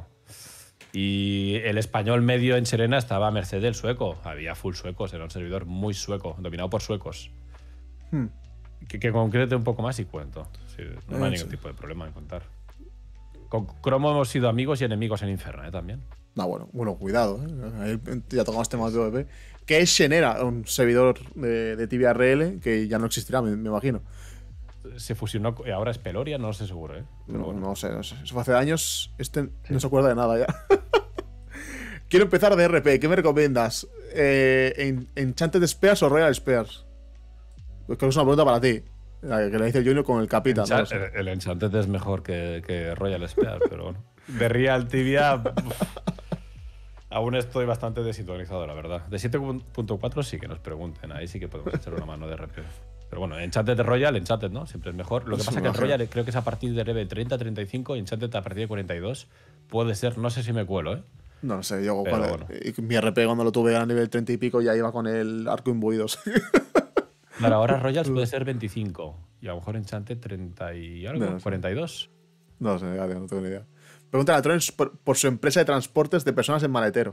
S2: Y el español medio en Serena estaba a merced del sueco. Había full suecos, era un servidor muy sueco, dominado por suecos.
S1: Hmm.
S2: Que, que concrete un poco más y cuento. Sí, no, no hay
S1: sí.
S2: ningún tipo de problema en contar. Con Cromo hemos sido amigos y enemigos en Inferno, ¿eh? También.
S1: No, bueno, bueno, cuidado, ¿eh? Ahí ya tocamos temas de PvP. Que es Shenera, un servidor de, de Tibia R L que ya no existirá, me, me imagino.
S2: Se fusionó, ahora es Peloria, no lo sé seguro, ¿eh?
S1: Pero no, bueno. no sé, no sé. Eso fue hace años. Este sí. No se acuerda de nada ya. Quiero empezar de R P. ¿Qué me recomiendas? Eh, en, ¿Enchanted Spears o Royal Spears? Pues creo que es una pregunta para ti. La que le dice el Junior con el Capita.
S2: Encha
S1: ¿no? O sea.
S2: el, el Enchanted es mejor que, que Royal Spears, pero bueno. De Real Tibia. Aún estoy bastante desintonizado, la verdad. De siete punto cuatro sí que nos pregunten. Ahí sí que podemos echar una mano de R P. Pero bueno, Enchanted de Royal, Enchanted, ¿no? Siempre es mejor. Lo que pasa es que en Royal creo que es a partir de R B treinta, treinta y cinco y Enchanted a partir de cuarenta y dos. Puede ser, no sé si me cuelo, ¿eh?
S1: No sé, yo
S2: Pero
S1: cuando,
S2: bueno.
S1: mi R P cuando lo tuve a nivel treinta y pico ya iba con el arco imbuidos.
S2: Claro, ahora Royals puede ser veinticinco y a lo mejor Enchanted treinta y algo, no, no sé. cuarenta y dos.
S1: No sé, no tengo ni idea. Pregúntale a Trones por, por su empresa de transportes de personas en maletero.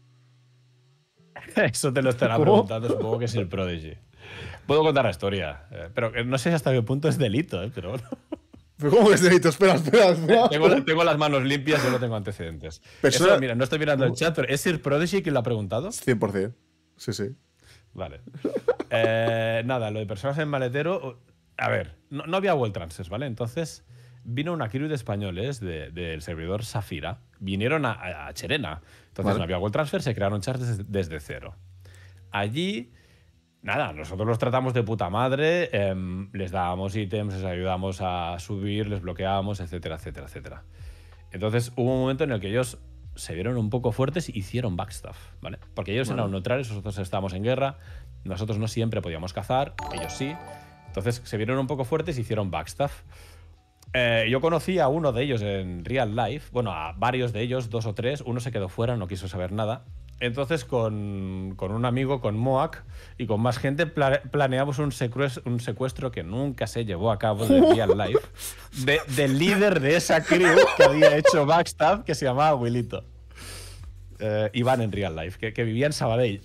S2: Eso te lo estará ¿Cómo? preguntando, supongo que es el Prodigy. Puedo contar la historia, eh, pero no sé hasta qué punto es delito, ¿eh? Pero bueno.
S1: ¿Pero cómo que es delito? Espera, espera, espera.
S2: Tengo, tengo las manos limpias, yo no tengo antecedentes. Persona... Eso, mira, no estoy mirando el chat, pero ¿es el Prodigy quien lo ha preguntado?
S1: cien por ciento. Sí, sí.
S2: Vale. Eh, nada, lo de personas en maletero. A ver, no, no había World Transfers, ¿vale? Entonces vino una crew de españoles del de, de servidor Safira. Vinieron a, a, a Cherena. Entonces vale. no había World Transfer, se crearon chats desde, desde cero. Allí, nada, nosotros los tratamos de puta madre, eh, les dábamos ítems, les ayudábamos a subir, les bloqueábamos, etcétera, etcétera, etcétera. Entonces hubo un momento en el que ellos se vieron un poco fuertes y hicieron backstaff, ¿vale? Porque ellos bueno. eran neutrales, nosotros estábamos en guerra, nosotros no siempre podíamos cazar, ellos sí. Entonces se vieron un poco fuertes y hicieron backstaff. Eh, yo conocí a uno de ellos en real life, bueno, a varios de ellos, dos o tres. Uno se quedó fuera, no quiso saber nada. Entonces con, con un amigo, con Moak y con más gente pla planeamos un secuestro, un secuestro que nunca se llevó a cabo de real life de, del líder de esa crew que había hecho backstaff, que se llamaba Wilito. Eh, Iván en real life, que, que vivía en Sabadell.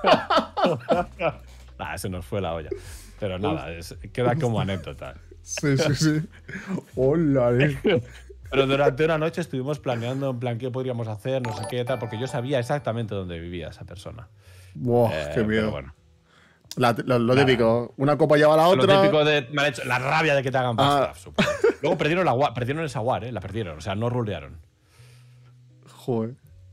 S2: Nah, se nos fue la olla. Pero nada, es, queda como anécdota.
S1: Sí, sí, sí. Hola, eh.
S2: Pero durante una noche estuvimos planeando en plan qué podríamos hacer, no sé qué tal, porque yo sabía exactamente dónde vivía esa persona.
S1: Wow,
S2: eh,
S1: qué miedo.
S2: Bueno.
S1: La, lo, lo típico, una copa lleva a la otra.
S2: Lo típico de me han hecho, la rabia de que te hagan backstaff. Ah. Luego perdieron la perdieron esa war, eh, la perdieron, o sea, no rulearon.
S1: Joder.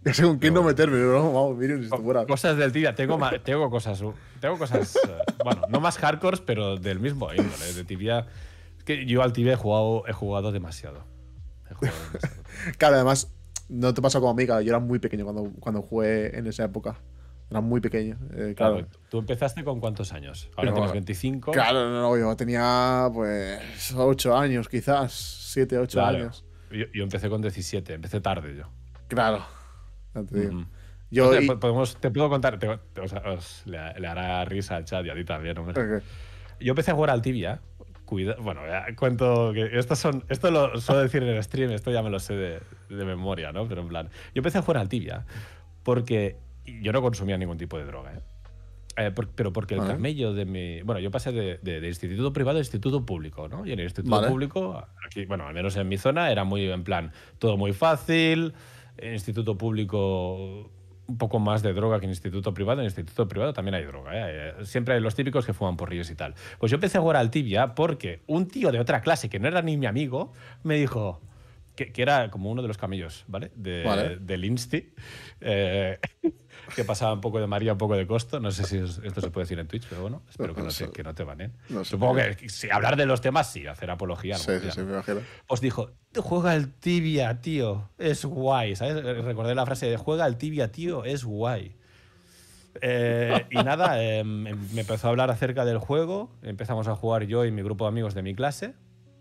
S1: Ya sé con quién no meterme, no, vamos, miren, si esto fuera.
S2: Cosas del Tibia, tengo, tengo cosas, tengo cosas, bueno, no más hardcore, pero del mismo índole, de Tibia. Es que yo al Tibia he jugado, he jugado demasiado. He jugado demasiado.
S1: Claro, además, no te pasa como a mí, claro, yo era muy pequeño cuando, cuando jugué en esa época. Era muy pequeño, eh, claro.
S2: claro. ¿Tú empezaste con cuántos años? Ahora no, tienes veinticinco.
S1: Claro, no, yo tenía pues ocho años, quizás, siete, ocho claro. años.
S2: Yo, yo empecé con diecisiete, empecé tarde yo.
S1: Claro. No te digo.
S2: Mm-hmm.
S1: Yo,
S2: te,
S1: y...
S2: podemos, te puedo contar, te, te, o sea, os, le, le hará risa al chat y a ti también, hombre. Okay. Yo empecé a jugar al Tibia. Cuida, bueno, ya cuento que estos son, esto lo suelo decir en el stream, esto ya me lo sé de, de memoria, ¿no? Pero en plan, yo empecé a jugar al Tibia porque yo no consumía ningún tipo de droga, ¿eh? Eh, por, pero porque el ¿Vale? camello de mi... Bueno, yo pasé de, de, de instituto privado a instituto público, ¿no? Y en el instituto ¿Vale? público, aquí, bueno, al menos en mi zona, era muy, en plan, todo muy fácil. En instituto público, un poco más de droga que en instituto privado. En instituto privado también hay droga, ¿eh? Siempre hay los típicos que fuman porrillos y tal. Pues yo empecé a jugar al Tibia porque un tío de otra clase, que no era ni mi amigo, me dijo... Que, que era como uno de los camellos, ¿vale? De, ¿Vale? Del Insti. Eh, que pasaba un poco de María, un poco de Costo. No sé si esto se puede decir en Twitch, pero bueno, espero que no te, que no te banen. No Supongo que si hablar de los temas, sí, hacer apología.
S1: Sí, sí, sí, me imagino.
S2: Os dijo, juega al Tibia, tío, es guay. ¿Sabes? Recordé la frase de juega al Tibia, tío, es guay. Eh, y nada, eh, me empezó a hablar acerca del juego. Empezamos a jugar yo y mi grupo de amigos de mi clase.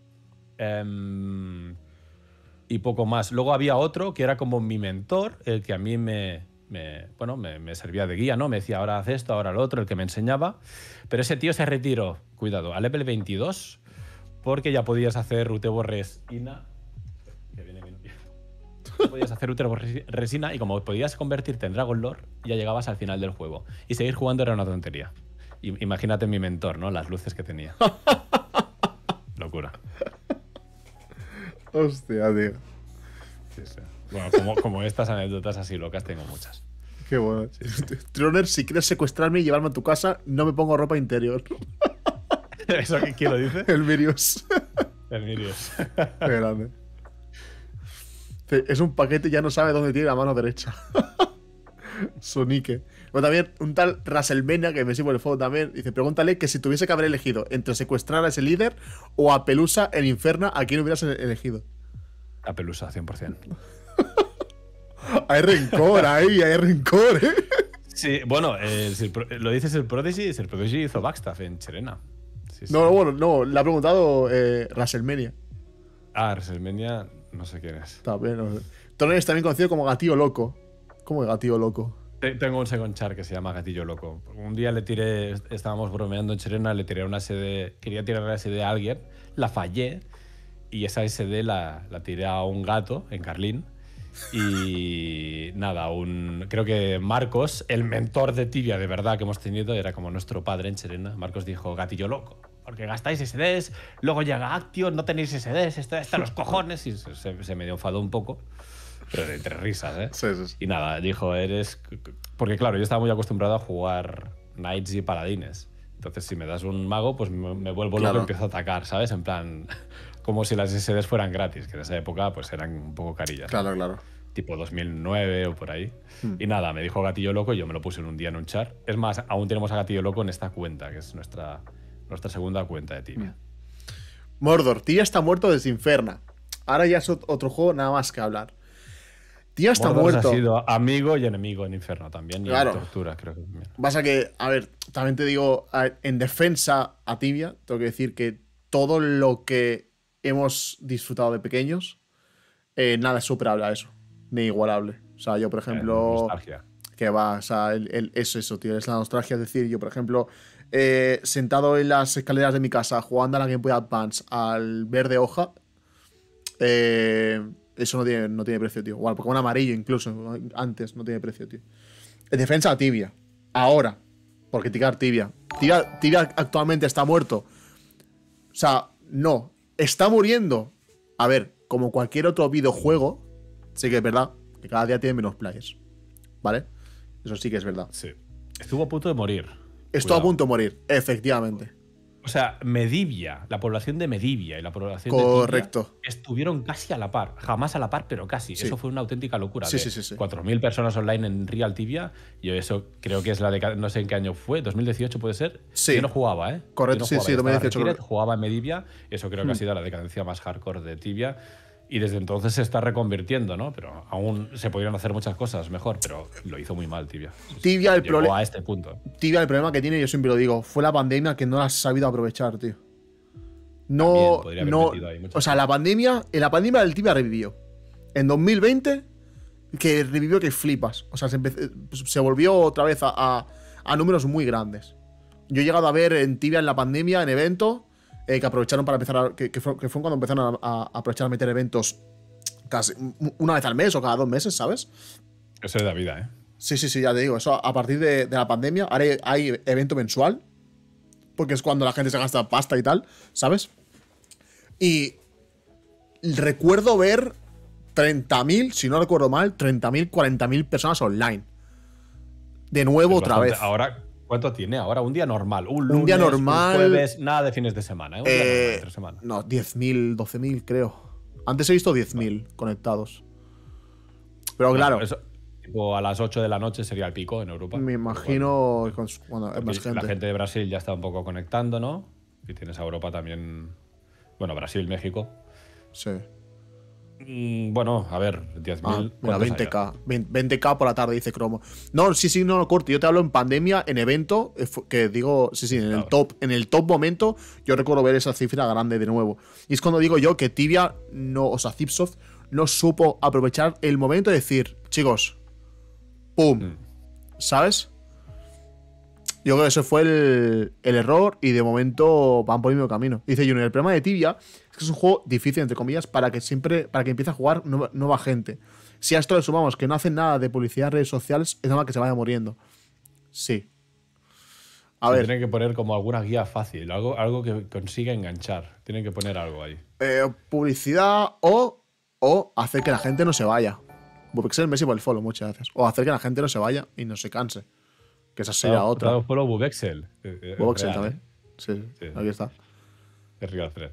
S2: Eh, y poco más. Luego había otro que era como mi mentor, el que a mí me, me, bueno, me, me servía de guía, ¿no? Me decía, ahora haz esto, ahora lo otro, el que me enseñaba. Pero ese tío se retiró, cuidado, a level veintidós, porque ya podías hacer Utebo Resina. Que viene bien. Podías hacer Utebo Resina y como podías convertirte en Dragon Lord, ya llegabas al final del juego. Y seguir jugando era una tontería. Y, imagínate mi mentor, ¿no? Las luces que tenía. Locura.
S1: Hostia, tío.
S2: Sí, sí. Bueno, como, como estas anécdotas así locas tengo muchas.
S1: Qué bueno. Sí, sí. Troner, si quieres secuestrarme y llevarme a tu casa, no me pongo ropa interior.
S2: ¿Eso quién lo dice?
S1: El Mirius.
S2: El Mirius.
S1: Qué grande. Es un paquete y ya no sabe dónde tiene la mano derecha. Sonique. Bueno, también un tal Raselmenia, que me sigo el fuego también, dice, pregúntale que si tuviese que haber elegido entre secuestrar a ese líder o a Pelusa en Inferna, ¿a quién hubieras elegido?
S2: A Pelusa, cien por cien.
S1: Hay rencor ahí, hay rencor, ¿eh?
S2: Sí, bueno, el, si el, lo dices el Prodigy, el Prodigy hizo backstaff en Cherena. Sí, sí.
S1: No, bueno, no, le ha preguntado eh, Raselmenia.
S2: Ah, Raselmenia, no sé quién es.
S1: Está bien, no sé. Troner es también conocido como Gatillo Loco. ¿Cómo es Gatillo Loco?
S2: Tengo un second char que se llama Gatillo Loco. Un día le tiré, estábamos bromeando en Cherena, le tiré una S D, quería tirar la S D a alguien, la fallé y esa S D la, la tiré a un gato en Carlín. Y nada, un, creo que Marcos, el mentor de Tibia de verdad que hemos tenido, era como nuestro padre en Cherena. Marcos dijo, Gatillo Loco, porque gastáis S Ds, luego llega Action, no tenéis S Ds, está, está los cojones. Y se, se, se medio enfadó un poco. Pero de entre risas, ¿eh?
S1: Sí, sí, sí.
S2: Y nada, dijo, eres... Porque claro, yo estaba muy acostumbrado a jugar Knights y Paladines. Entonces, si me das un mago, pues me, me vuelvo
S1: claro.
S2: loco y empiezo a atacar, ¿sabes? En plan, como si las S Ds fueran gratis, que en esa época pues eran un poco carillas.
S1: Claro,
S2: ¿no?
S1: claro.
S2: Tipo dos mil nueve o por ahí.
S1: Hmm.
S2: Y nada, me dijo Gatillo Loco y yo me lo puse en un día en un char. Es más, aún tenemos a Gatillo Loco en esta cuenta, que es nuestra, nuestra segunda cuenta de Tibia.
S1: Hmm. Mordor, Tibia está muerto desde Inferna. Ahora ya es otro juego nada más que hablar. Tío está
S2: Mordor
S1: muerto.
S2: Ha sido amigo y enemigo en Inferno también. Y
S1: claro.
S2: en Tortura, creo que también.
S1: Pasa que, a ver, también te digo, en defensa a Tibia, tengo que decir que todo lo que hemos disfrutado de pequeños, eh, nada es superable a eso, ni igualable. O sea, yo, por ejemplo.
S2: Eh, nostalgia.
S1: Que va, o sea, el, el, eso, eso, tío, es la nostalgia. Es decir, yo, por ejemplo, eh, sentado en las escaleras de mi casa, jugando a la Game Boy Advance al verde hoja, eh. Eso no tiene, no tiene precio, tío. O al Pokémon amarillo, incluso. Antes no tiene precio, tío. En defensa a Tibia. Ahora. Por criticar Tibia. Tibia. Tibia actualmente está muerto. O sea, no. Está muriendo. A ver, como cualquier otro videojuego, sí que es verdad que cada día tiene menos players. ¿Vale? Eso sí que es verdad.
S2: Sí. Estuvo a punto de morir.
S1: Estuvo a punto de morir, efectivamente.
S2: O sea, Medivia, la población de Medivia y la población
S1: Correcto.
S2: de Tibia estuvieron casi a la par. Jamás a la par, pero casi.
S1: Sí.
S2: Eso fue una auténtica locura.
S1: Sí,
S2: de
S1: sí, sí, sí.
S2: cuatro mil personas online en Real Tibia. Yo eso creo que es la de… No sé en qué año fue. ¿dos mil dieciocho puede ser?
S1: Sí.
S2: Yo no jugaba, ¿eh?
S1: Correcto,
S2: no
S1: sí,
S2: jugaba.
S1: sí, dos mil dieciocho.
S2: Required, jugaba en Medivia. Eso creo que hmm. ha sido la decadencia más hardcore de Tibia. Y desde entonces se está reconvirtiendo, ¿no? Pero aún se podrían hacer muchas cosas mejor, pero lo hizo muy mal Tibia.
S1: Tibia, el problema.
S2: a este punto.
S1: Tibia, el problema que tiene, yo siempre lo digo, fue la pandemia que no la has sabido aprovechar, tío. No, no. O sea, la pandemia, en la pandemia el Tibia revivió. En dos mil veinte, que revivió que flipas. O sea, se, empezó, se volvió otra vez a, a, a números muy grandes. Yo he llegado a ver en Tibia en la pandemia, en evento. Eh, que aprovecharon para empezar a, que, que, fue, que fue cuando empezaron a, a aprovechar a meter eventos casi una vez al mes o cada dos meses, ¿sabes?
S2: Eso es la vida, ¿eh?
S1: Sí, sí, sí, ya te digo. Eso a partir de, de la pandemia. Ahora hay, hay evento mensual. Porque es cuando la gente se gasta pasta y tal, ¿sabes? Y recuerdo ver treinta mil, si no recuerdo mal, treinta mil, cuarenta mil personas online. De nuevo, otra vez.
S2: Ahora. ¿Cuánto tiene ahora? Un día normal. Un, lunes,
S1: un día normal.
S2: Un jueves, nada de fines de semana. ¿eh? Un
S1: eh,
S2: día normal, entre semana.
S1: No, diez mil, doce mil, creo. Antes he visto diez mil no. conectados. Pero no, claro.
S2: Eso, tipo a las ocho de la noche sería el pico en Europa.
S1: Me imagino. Bueno, bueno, es más gente.
S2: La gente de Brasil ya está un poco conectando, ¿no? Y tienes a Europa también. Bueno, Brasil, México.
S1: Sí.
S2: Bueno, a ver, diez mil.
S1: Ah, mira, veinte K. veinte K por la tarde, dice Cromo. No, sí, sí, no lo corto. Yo te hablo en pandemia, en evento, que digo, sí, sí, en claro. el top, en el top momento, yo recuerdo ver esa cifra grande de nuevo. Y es cuando digo yo que Tibia, no, o sea, Zipsoft, no supo aprovechar el momento de decir, chicos, ¡pum! Mm. ¿Sabes? Yo creo que ese fue el, el error y de momento van por el mismo camino. Dice Junior, el problema de Tibia es que es un juego difícil, entre comillas, para que siempre, para que empiece a jugar nueva, nueva gente. Si a esto le sumamos que no hacen nada de publicidad en redes sociales, es normal que se vaya muriendo. Sí.
S2: A se ver. Tienen que poner como alguna guía fácil, algo, algo que consiga enganchar. Tienen que poner algo ahí.
S1: Eh, publicidad o, o hacer que la gente no se vaya. Bubexel, Messi por el follow, muchas gracias. O hacer que la gente no se vaya y no se canse. Que esa sería
S2: claro,
S1: otra.
S2: Claro, follow Bubexel.
S1: Bubexel también. Sí, sí, aquí está.
S2: Es real, Fred.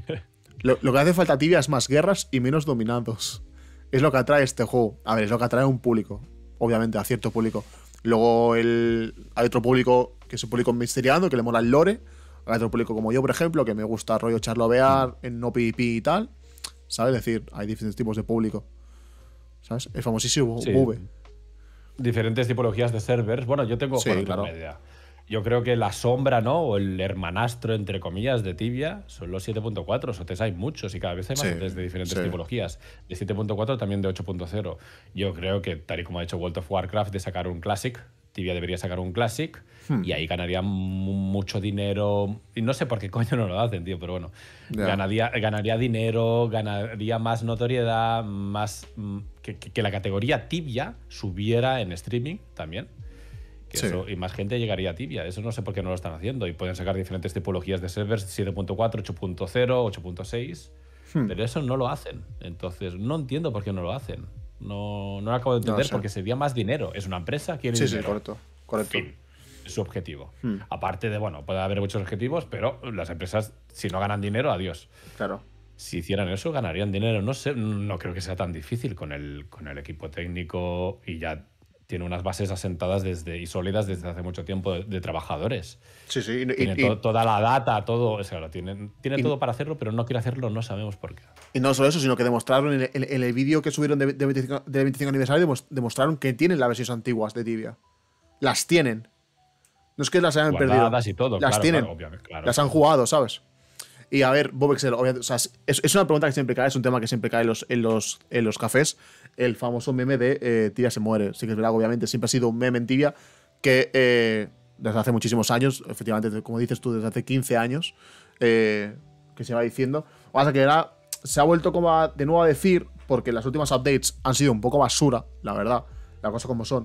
S1: Lo, lo que hace falta a Tibia es más guerras y menos dominados. Es lo que atrae este juego. A ver, es lo que atrae a un público. Obviamente, a cierto público. Luego el, hay otro público que es un público misteriano, que le mola el lore. Hay otro público como yo, por ejemplo, que me gusta rollo charlovear en no PvP y tal. ¿Sabes? Es decir, hay diferentes tipos de público. ¿Sabes? El famosísimo
S2: sí.
S1: V.
S2: Diferentes tipologías de servers. Bueno, yo tengo
S1: sí,
S2: bueno,
S1: claro.
S2: una idea. Yo creo que la sombra, ¿no? O el hermanastro, entre comillas, de Tibia son los siete punto cuatro. O sea, hay muchos y cada vez hay más sí, de diferentes sí. tipologías. De siete punto cuatro, también de ocho punto cero. Yo creo que, tal y como ha hecho World of Warcraft, de sacar un Classic, Tibia debería sacar un Classic hmm. y ahí ganaría mucho dinero. Y no sé por qué coño no lo hacen, tío, pero bueno. Yeah. Ganaría, ganaría dinero, ganaría más notoriedad, más que, que, que la categoría Tibia subiera en streaming también. Que sí. eso, y más gente llegaría a Tibia. Eso no sé por qué no lo están haciendo. Y pueden sacar diferentes tipologías de servers, siete punto cuatro, ocho punto cero, ocho punto seis. Hmm. Pero eso no lo hacen. Entonces, no entiendo por qué no lo hacen. No, no lo acabo de entender no, sí. porque sería más dinero. Es una empresa, quiere
S1: sí,
S2: dinero.
S1: Sí, correcto. correcto.
S2: Fin. Es su objetivo.
S1: Hmm.
S2: Aparte de, bueno, puede haber muchos objetivos, pero las empresas, si no ganan dinero, adiós.
S1: Claro.
S2: Si hicieran eso, ganarían dinero. No sé, no creo que sea tan difícil con el, con el equipo técnico y ya tiene unas bases asentadas desde, y sólidas desde hace mucho tiempo de, de trabajadores.
S1: Sí, sí. Y,
S2: tiene
S1: y,
S2: to, toda la data, todo. O sea, lo tiene tiene y, todo para hacerlo, pero no quiere hacerlo, no sabemos por qué.
S1: Y no solo eso, sino que demostraron en el, en el vídeo que subieron de, de, veinticinco, de veinticinco aniversario, demostraron que tienen las versiones antiguas de Tibia. Las tienen. No es que las hayan perdido.
S2: Y todo,
S1: las
S2: claro,
S1: tienen.
S2: Claro, obviamente, claro.
S1: Las han jugado, ¿sabes? Y a ver, Bobexel, o sea, es, es una pregunta que siempre cae, es un tema que siempre cae en los, en los, en los cafés. El famoso meme de eh, Tibia se muere. Sí que es verdad, obviamente, siempre ha sido un meme en Tibia que eh, desde hace muchísimos años, efectivamente, como dices tú, desde hace quince años, eh, que se va diciendo. Lo que pasa que ahora se ha vuelto como a, de nuevo a decir, porque las últimas updates han sido un poco basura, la verdad, las cosas como son.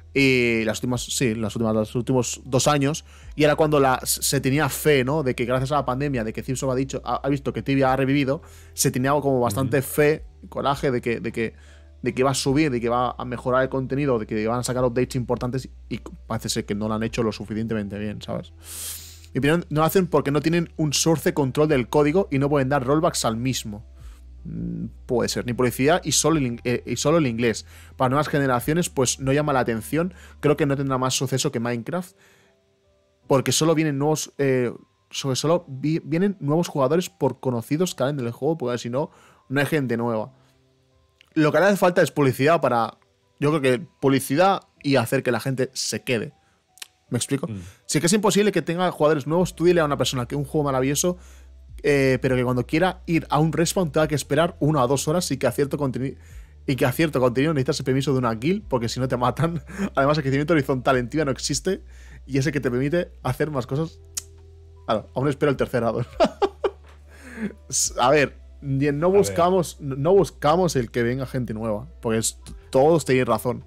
S1: Y las últimas, sí, las últimas, los últimos dos años. Y era cuando la, se tenía fe, ¿no? De que gracias a la pandemia, de que Zipsoft ha dicho, ha, ha visto que Tibia ha revivido, se tenía como bastante uh-huh. fe, coraje de que, de que, de que iba a subir, de que iba a mejorar el contenido, de que iban a sacar updates importantes. Y parece ser que no lo han hecho lo suficientemente bien, ¿sabes? Mi opinión, no lo hacen porque no tienen un source control del código y no pueden dar rollbacks al mismo. Mm, puede ser, ni publicidad y solo, el, eh, y solo el inglés. Para nuevas generaciones, pues no llama la atención. Creo que no tendrá más suceso que Minecraft. Porque solo vienen nuevos. Eh, sobre solo vi, vienen nuevos jugadores por conocidos que hablan del juego, porque si no, no hay gente nueva. Lo que le hace falta es publicidad para. Yo creo que publicidad y hacer que la gente se quede. ¿Me explico? Mm. Sí que es imposible que tenga jugadores nuevos. Tú dile a una persona que es un juego maravilloso, eh, pero que cuando quiera ir a un respawn tenga que esperar una o dos horas y que a cierto contenido. Y que a cierto contenido necesitas el permiso de una guild, porque si no te matan. Además, el crecimiento horizontal en Tibia no existe. Y ese que te permite hacer más cosas. Claro, aún espero el tercer addon. A ver, no buscamos, ver. no buscamos el que venga gente nueva. Porque es, todos tenéis razón.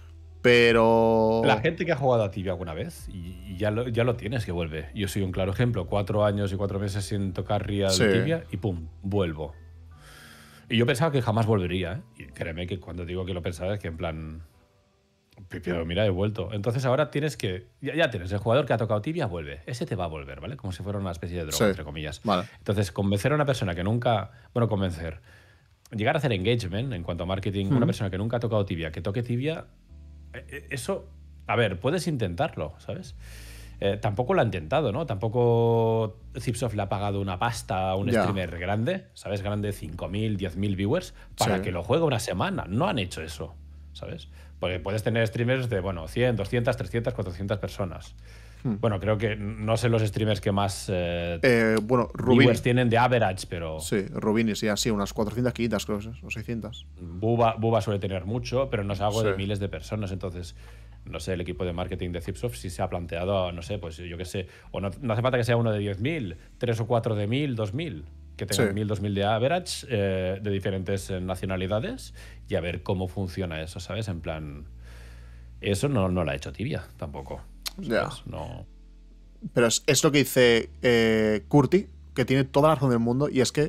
S1: Pero.
S2: La gente que ha jugado a Tibia alguna vez, y, y ya, lo, ya lo tienes que vuelve. Yo soy un claro ejemplo. Cuatro años y cuatro meses sin tocar Real sí. Tibia y pum, vuelvo. Y yo pensaba que jamás volvería, ¿eh? Y créeme que cuando digo que lo pensaba es que en plan. Pero mira, he vuelto. Entonces ahora tienes que. Ya, ya tienes, el jugador que ha tocado Tibia vuelve. Ese te va a volver, ¿vale? Como si fuera una especie de droga, sí. entre comillas.
S1: Vale.
S2: Entonces, convencer a una persona que nunca. Bueno, convencer. Llegar a hacer engagement en cuanto a marketing, mm. una persona que nunca ha tocado Tibia, que toque Tibia. Eso. A ver, puedes intentarlo, ¿sabes? Eh, tampoco lo ha intentado, ¿no? Tampoco Zipsoft le ha pagado una pasta a un yeah. streamer grande, ¿sabes? Grande, cinco mil, diez mil viewers, para sí. que lo juegue una semana. No han hecho eso, ¿sabes? Porque puedes tener streamers de, bueno, cien, doscientas, trescientas, cuatrocientas personas. Hmm. Bueno, creo que no sé los streamers que más eh,
S1: eh, bueno, viewers
S2: tienen de average, pero...
S1: Sí, Rubini, sí, así, unas cuatrocientas, quinientas, creo, o seiscientas.
S2: Buba, Buba suele tener mucho, pero no es algo
S1: sí.
S2: de miles de personas, entonces... No sé, el equipo de marketing de Zipsoft si se ha planteado, no sé, pues yo qué sé, o no, no hace falta que sea uno de diez mil, tres o cuatro de mil, dos mil, que tengan sí. mil, dos mil de average eh, de diferentes nacionalidades y a ver cómo funciona eso, ¿sabes? En plan, eso no, no lo ha hecho Tibia tampoco.
S1: Ya.
S2: No.
S1: Pero es, es lo que dice eh, Curti, que tiene toda la razón del mundo, y es que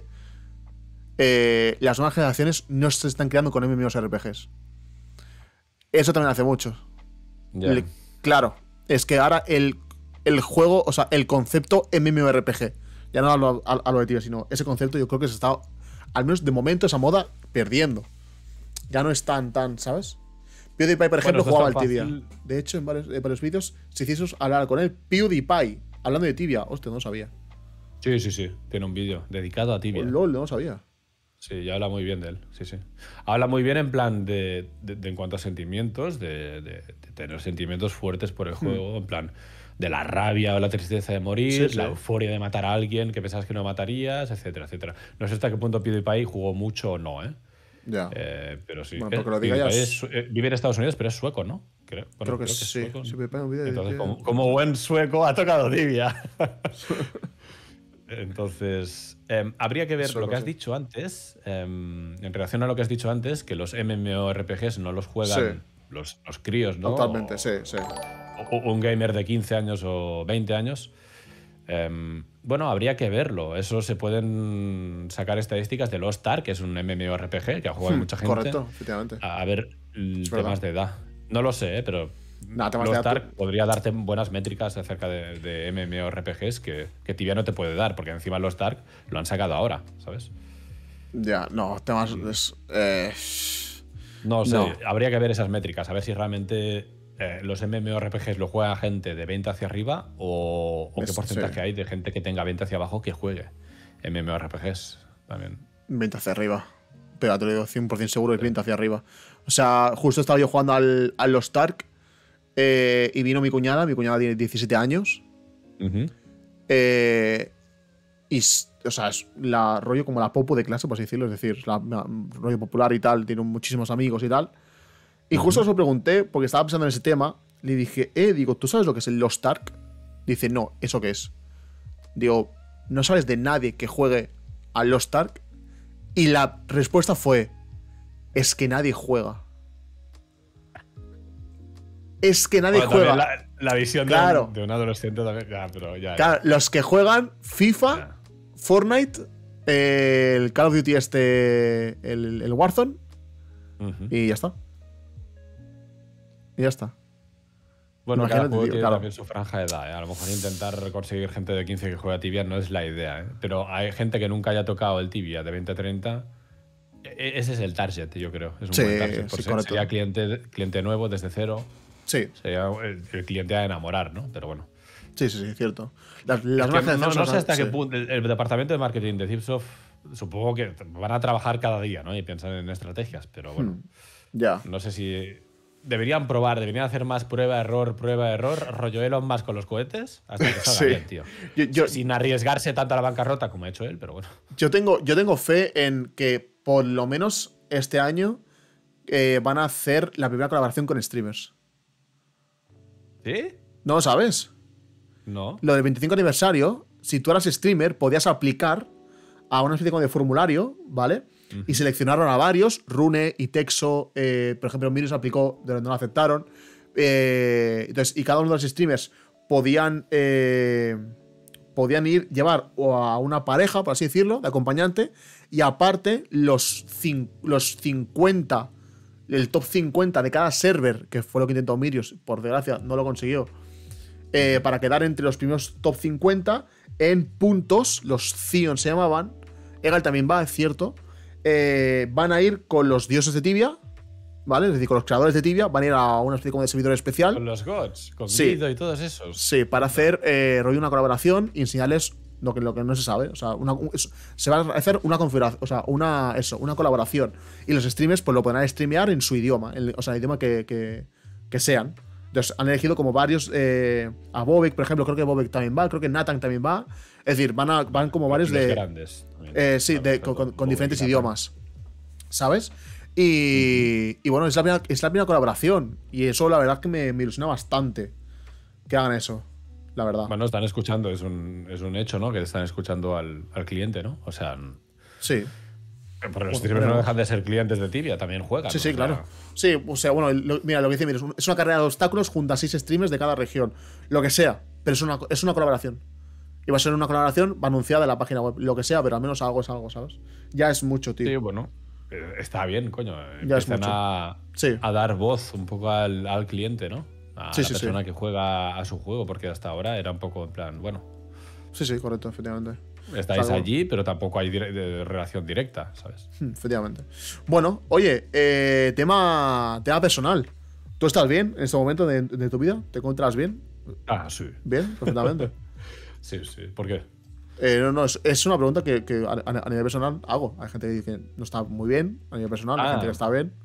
S1: eh, las nuevas generaciones no se están creando con MMORPGs. Eso también hace mucho.
S2: Yeah.
S1: Le, claro, es que ahora el, el juego, o sea, el concepto MMORPG, ya no hablo a, a lo de Tibia, sino ese concepto yo creo que se está, al menos de momento, esa moda perdiendo. Ya no es tan, tan, ¿sabes? PewDiePie, por ejemplo, bueno, jugaba al Tibia. De hecho, en varios, en varios vídeos, si hicieses hablar con él, PewDiePie, hablando de Tibia. Hostia, no lo sabía.
S2: Sí, sí, sí. Tiene un vídeo dedicado a Tibia.
S1: Oh, LOL, no lo sabía.
S2: Sí, ya habla muy bien de él, sí, sí. Habla muy bien en plan de, de, de en cuanto a sentimientos, de, de, de tener sentimientos fuertes por el juego, hmm. en plan de la rabia o la tristeza de morir, sí, sí. la euforia de matar a alguien que pensabas que no matarías, etcétera, etcétera. No sé hasta qué punto PewDiePie jugó mucho o no, ¿eh?
S1: Ya.
S2: Eh, pero sí.
S1: Bueno, porque lo diga ya
S2: es, eh, vive en Estados Unidos, pero es sueco, ¿no?
S1: Creo, bueno, creo, que, creo que sí.
S2: Sueco,
S1: sí
S2: ¿no?
S1: un video
S2: Entonces,
S1: de...
S2: como, como buen sueco, ha tocado Tibia. Entonces, eh, habría que ver Eso lo que has dicho antes, eh, en relación a lo que has dicho antes, que los MMORPGs no los juegan
S1: sí.
S2: los, los críos, ¿no?
S1: Totalmente,
S2: o,
S1: sí, sí.
S2: O, o un gamer de quince años o veinte años. Eh, bueno, habría que verlo. Eso se pueden sacar estadísticas de Lost Ark, que es un MMORPG que ha jugado hmm, mucha gente.
S1: Correcto, efectivamente.
S2: A, a ver temas verdad. de edad. No lo sé, ¿eh? pero...
S1: Nah,
S2: Lost Ark podría darte buenas métricas acerca de, de MMORPGs que, que Tibia no te puede dar, porque encima Lost Ark lo han sacado ahora, ¿sabes?
S1: Ya, no, temas... Es, eh...
S2: No sé, no. habría que ver esas métricas, a ver si realmente eh, los MMORPGs lo juega gente de veinte hacia arriba o, o es, qué porcentaje sí. hay de gente que tenga veinte hacia abajo que juegue MMORPGs también.
S1: veinte hacia arriba. Pero te lo digo cien por cien seguro, es veinte hacia arriba. O sea, justo estaba yo jugando al, al Lost Ark. Eh, y vino mi cuñada, mi cuñada tiene diecisiete años.
S2: Uh-huh.
S1: eh, y, o sea, es la rollo como la popo de clase, por así decirlo. Es decir, la, la rollo popular y tal, tiene muchísimos amigos y tal. Y uh-huh. justo os lo pregunté, porque estaba pensando en ese tema. Le dije, eh, digo, ¿tú sabes lo que es el Lost Ark? Dice, no, ¿eso qué es? Digo, ¿no sabes de nadie que juegue al Lost Ark? Y la respuesta fue, es que nadie juega. Es que nadie
S2: bueno,
S1: juega.
S2: La, la visión
S1: claro.
S2: de, un, de un adolescente también. Ya, pero ya,
S1: claro,
S2: ya.
S1: Los que juegan FIFA,
S2: ya.
S1: Fortnite, eh, el Call of Duty este, el, el Warzone, uh-huh. y ya está. Y ya está.
S2: Bueno,
S1: Imagínate,
S2: cada juego
S1: tío,
S2: tiene
S1: claro.
S2: también su franja de edad. ¿eh? A lo mejor intentar conseguir gente de quince que juega Tibia no es la idea. ¿eh? Pero hay gente que nunca haya tocado el Tibia de veinte a treinta. E- Ese es el target, yo creo. Es un
S1: Sí,
S2: buen target. Por
S1: sí,
S2: ser-
S1: correcto.
S2: sería cliente, cliente nuevo desde cero.
S1: Sí,
S2: Sería el, el cliente a enamorar, ¿no? Pero bueno.
S1: sí, sí, sí, cierto. Las, las
S2: Es que
S1: nuevas
S2: no,
S1: generaciones
S2: no
S1: son-
S2: sé hasta
S1: sí.
S2: qué punto. El, el departamento de marketing de Zipsoft, supongo que van a trabajar cada día, ¿no? Y piensan en estrategias. Pero bueno.
S1: Hmm, Ya.
S2: No sé si. Deberían probar, deberían hacer más prueba, error, prueba, error, rollo Elon Musk con los cohetes, hasta que salga
S1: Sí.
S2: bien, tío.
S1: Yo- yo-
S2: Sin arriesgarse tanto a la bancarrota como ha hecho él, pero bueno.
S1: Yo tengo, yo tengo fe en que por lo menos este año eh, van a hacer la primera colaboración con streamers.
S2: ¿Sí?
S1: ¿No lo sabes?
S2: No.
S1: Lo del veinticinco aniversario, si tú eras streamer, podías aplicar a una especie como de formulario, ¿vale? Y seleccionaron a varios, Rune y Texo, eh, por ejemplo, Minions aplicó, de donde no lo aceptaron. Eh, entonces, y cada uno de los streamers podían, eh, podían ir, llevar o a una pareja, por así decirlo, de acompañante, y aparte los, cin- los cincuenta, el top cincuenta de cada server, que fue lo que intentó Mirios, por desgracia no lo consiguió, eh, para quedar entre los primeros top cincuenta en puntos, los Zion se llamaban, Egal también va, es cierto, eh, van a ir con los dioses de Tibia, ¿vale? Es decir, con los creadores de Tibia, van a ir a una especie como de servidor especial.
S2: Con los gods, con
S1: Sí.
S2: Guido y todos esos.
S1: Sí, para hacer eh, rollo una colaboración y enseñarles lo que, lo que no se sabe. O sea, una- un- es- se va a hacer una configuración, o sea, una, eso, una colaboración. Y los streamers pues lo podrán streamear en su idioma, en- o sea, en el idioma que, que, que sean. Entonces han elegido como varios, eh, a Bobek, por ejemplo, creo que Bobek también va, creo que Nathan también va. Es decir, van, a, van como varios
S2: Los
S1: de...
S2: grandes. también.
S1: Eh, sí,
S2: Claro,
S1: de-
S2: claro,
S1: con, con
S2: como
S1: diferentes
S2: Nathan.
S1: idiomas. ¿Sabes? Y, y bueno, es la, primera, es la primera colaboración. Y eso, la verdad, que me, me ilusiona bastante que hagan eso. La verdad.
S2: Bueno, están escuchando, es un, es un hecho, ¿no? Que están escuchando al, al cliente, ¿no? O sea,
S1: Sí.
S2: pero los
S1: Bueno,
S2: streamers
S1: pero-
S2: no dejan de ser clientes de Tibia, también juegan.
S1: Sí,
S2: o
S1: sí,
S2: sea,
S1: claro. Sí, o sea, bueno, lo- mira, lo que dice, mira, es un- es una carrera de obstáculos junto a seis streamers de cada región. Lo que sea, pero es una, es una colaboración. Y va a ser una colaboración anunciada en la página web. Lo que sea, pero al menos algo es algo, ¿sabes? Ya es mucho, tío.
S2: Sí, bueno. eh, Está bien, coño.
S1: Ya es
S2: Empiezan
S1: mucho.
S2: a,
S1: Sí.
S2: a dar voz un poco al, al cliente, ¿no? A
S1: Sí,
S2: la
S1: sí, sí.
S2: persona que juega a su juego, porque hasta ahora era un poco en plan, bueno,
S1: Sí, sí, correcto, efectivamente.
S2: estáis
S1: Claro.
S2: allí, pero tampoco hay dire- de relación directa, ¿sabes?
S1: Hmm, Efectivamente. Bueno, oye, eh, tema, tema personal. ¿Tú estás bien en este momento de, de tu vida? ¿Te encuentras bien?
S2: Ah, sí.
S1: Bien, perfectamente.
S2: Sí, sí. ¿Por qué?
S1: Eh, no, no, es, es una pregunta que, que a, a- a nivel personal hago. Hay gente que dice que no está muy bien a nivel personal, hay
S2: Ah.
S1: gente que está bien,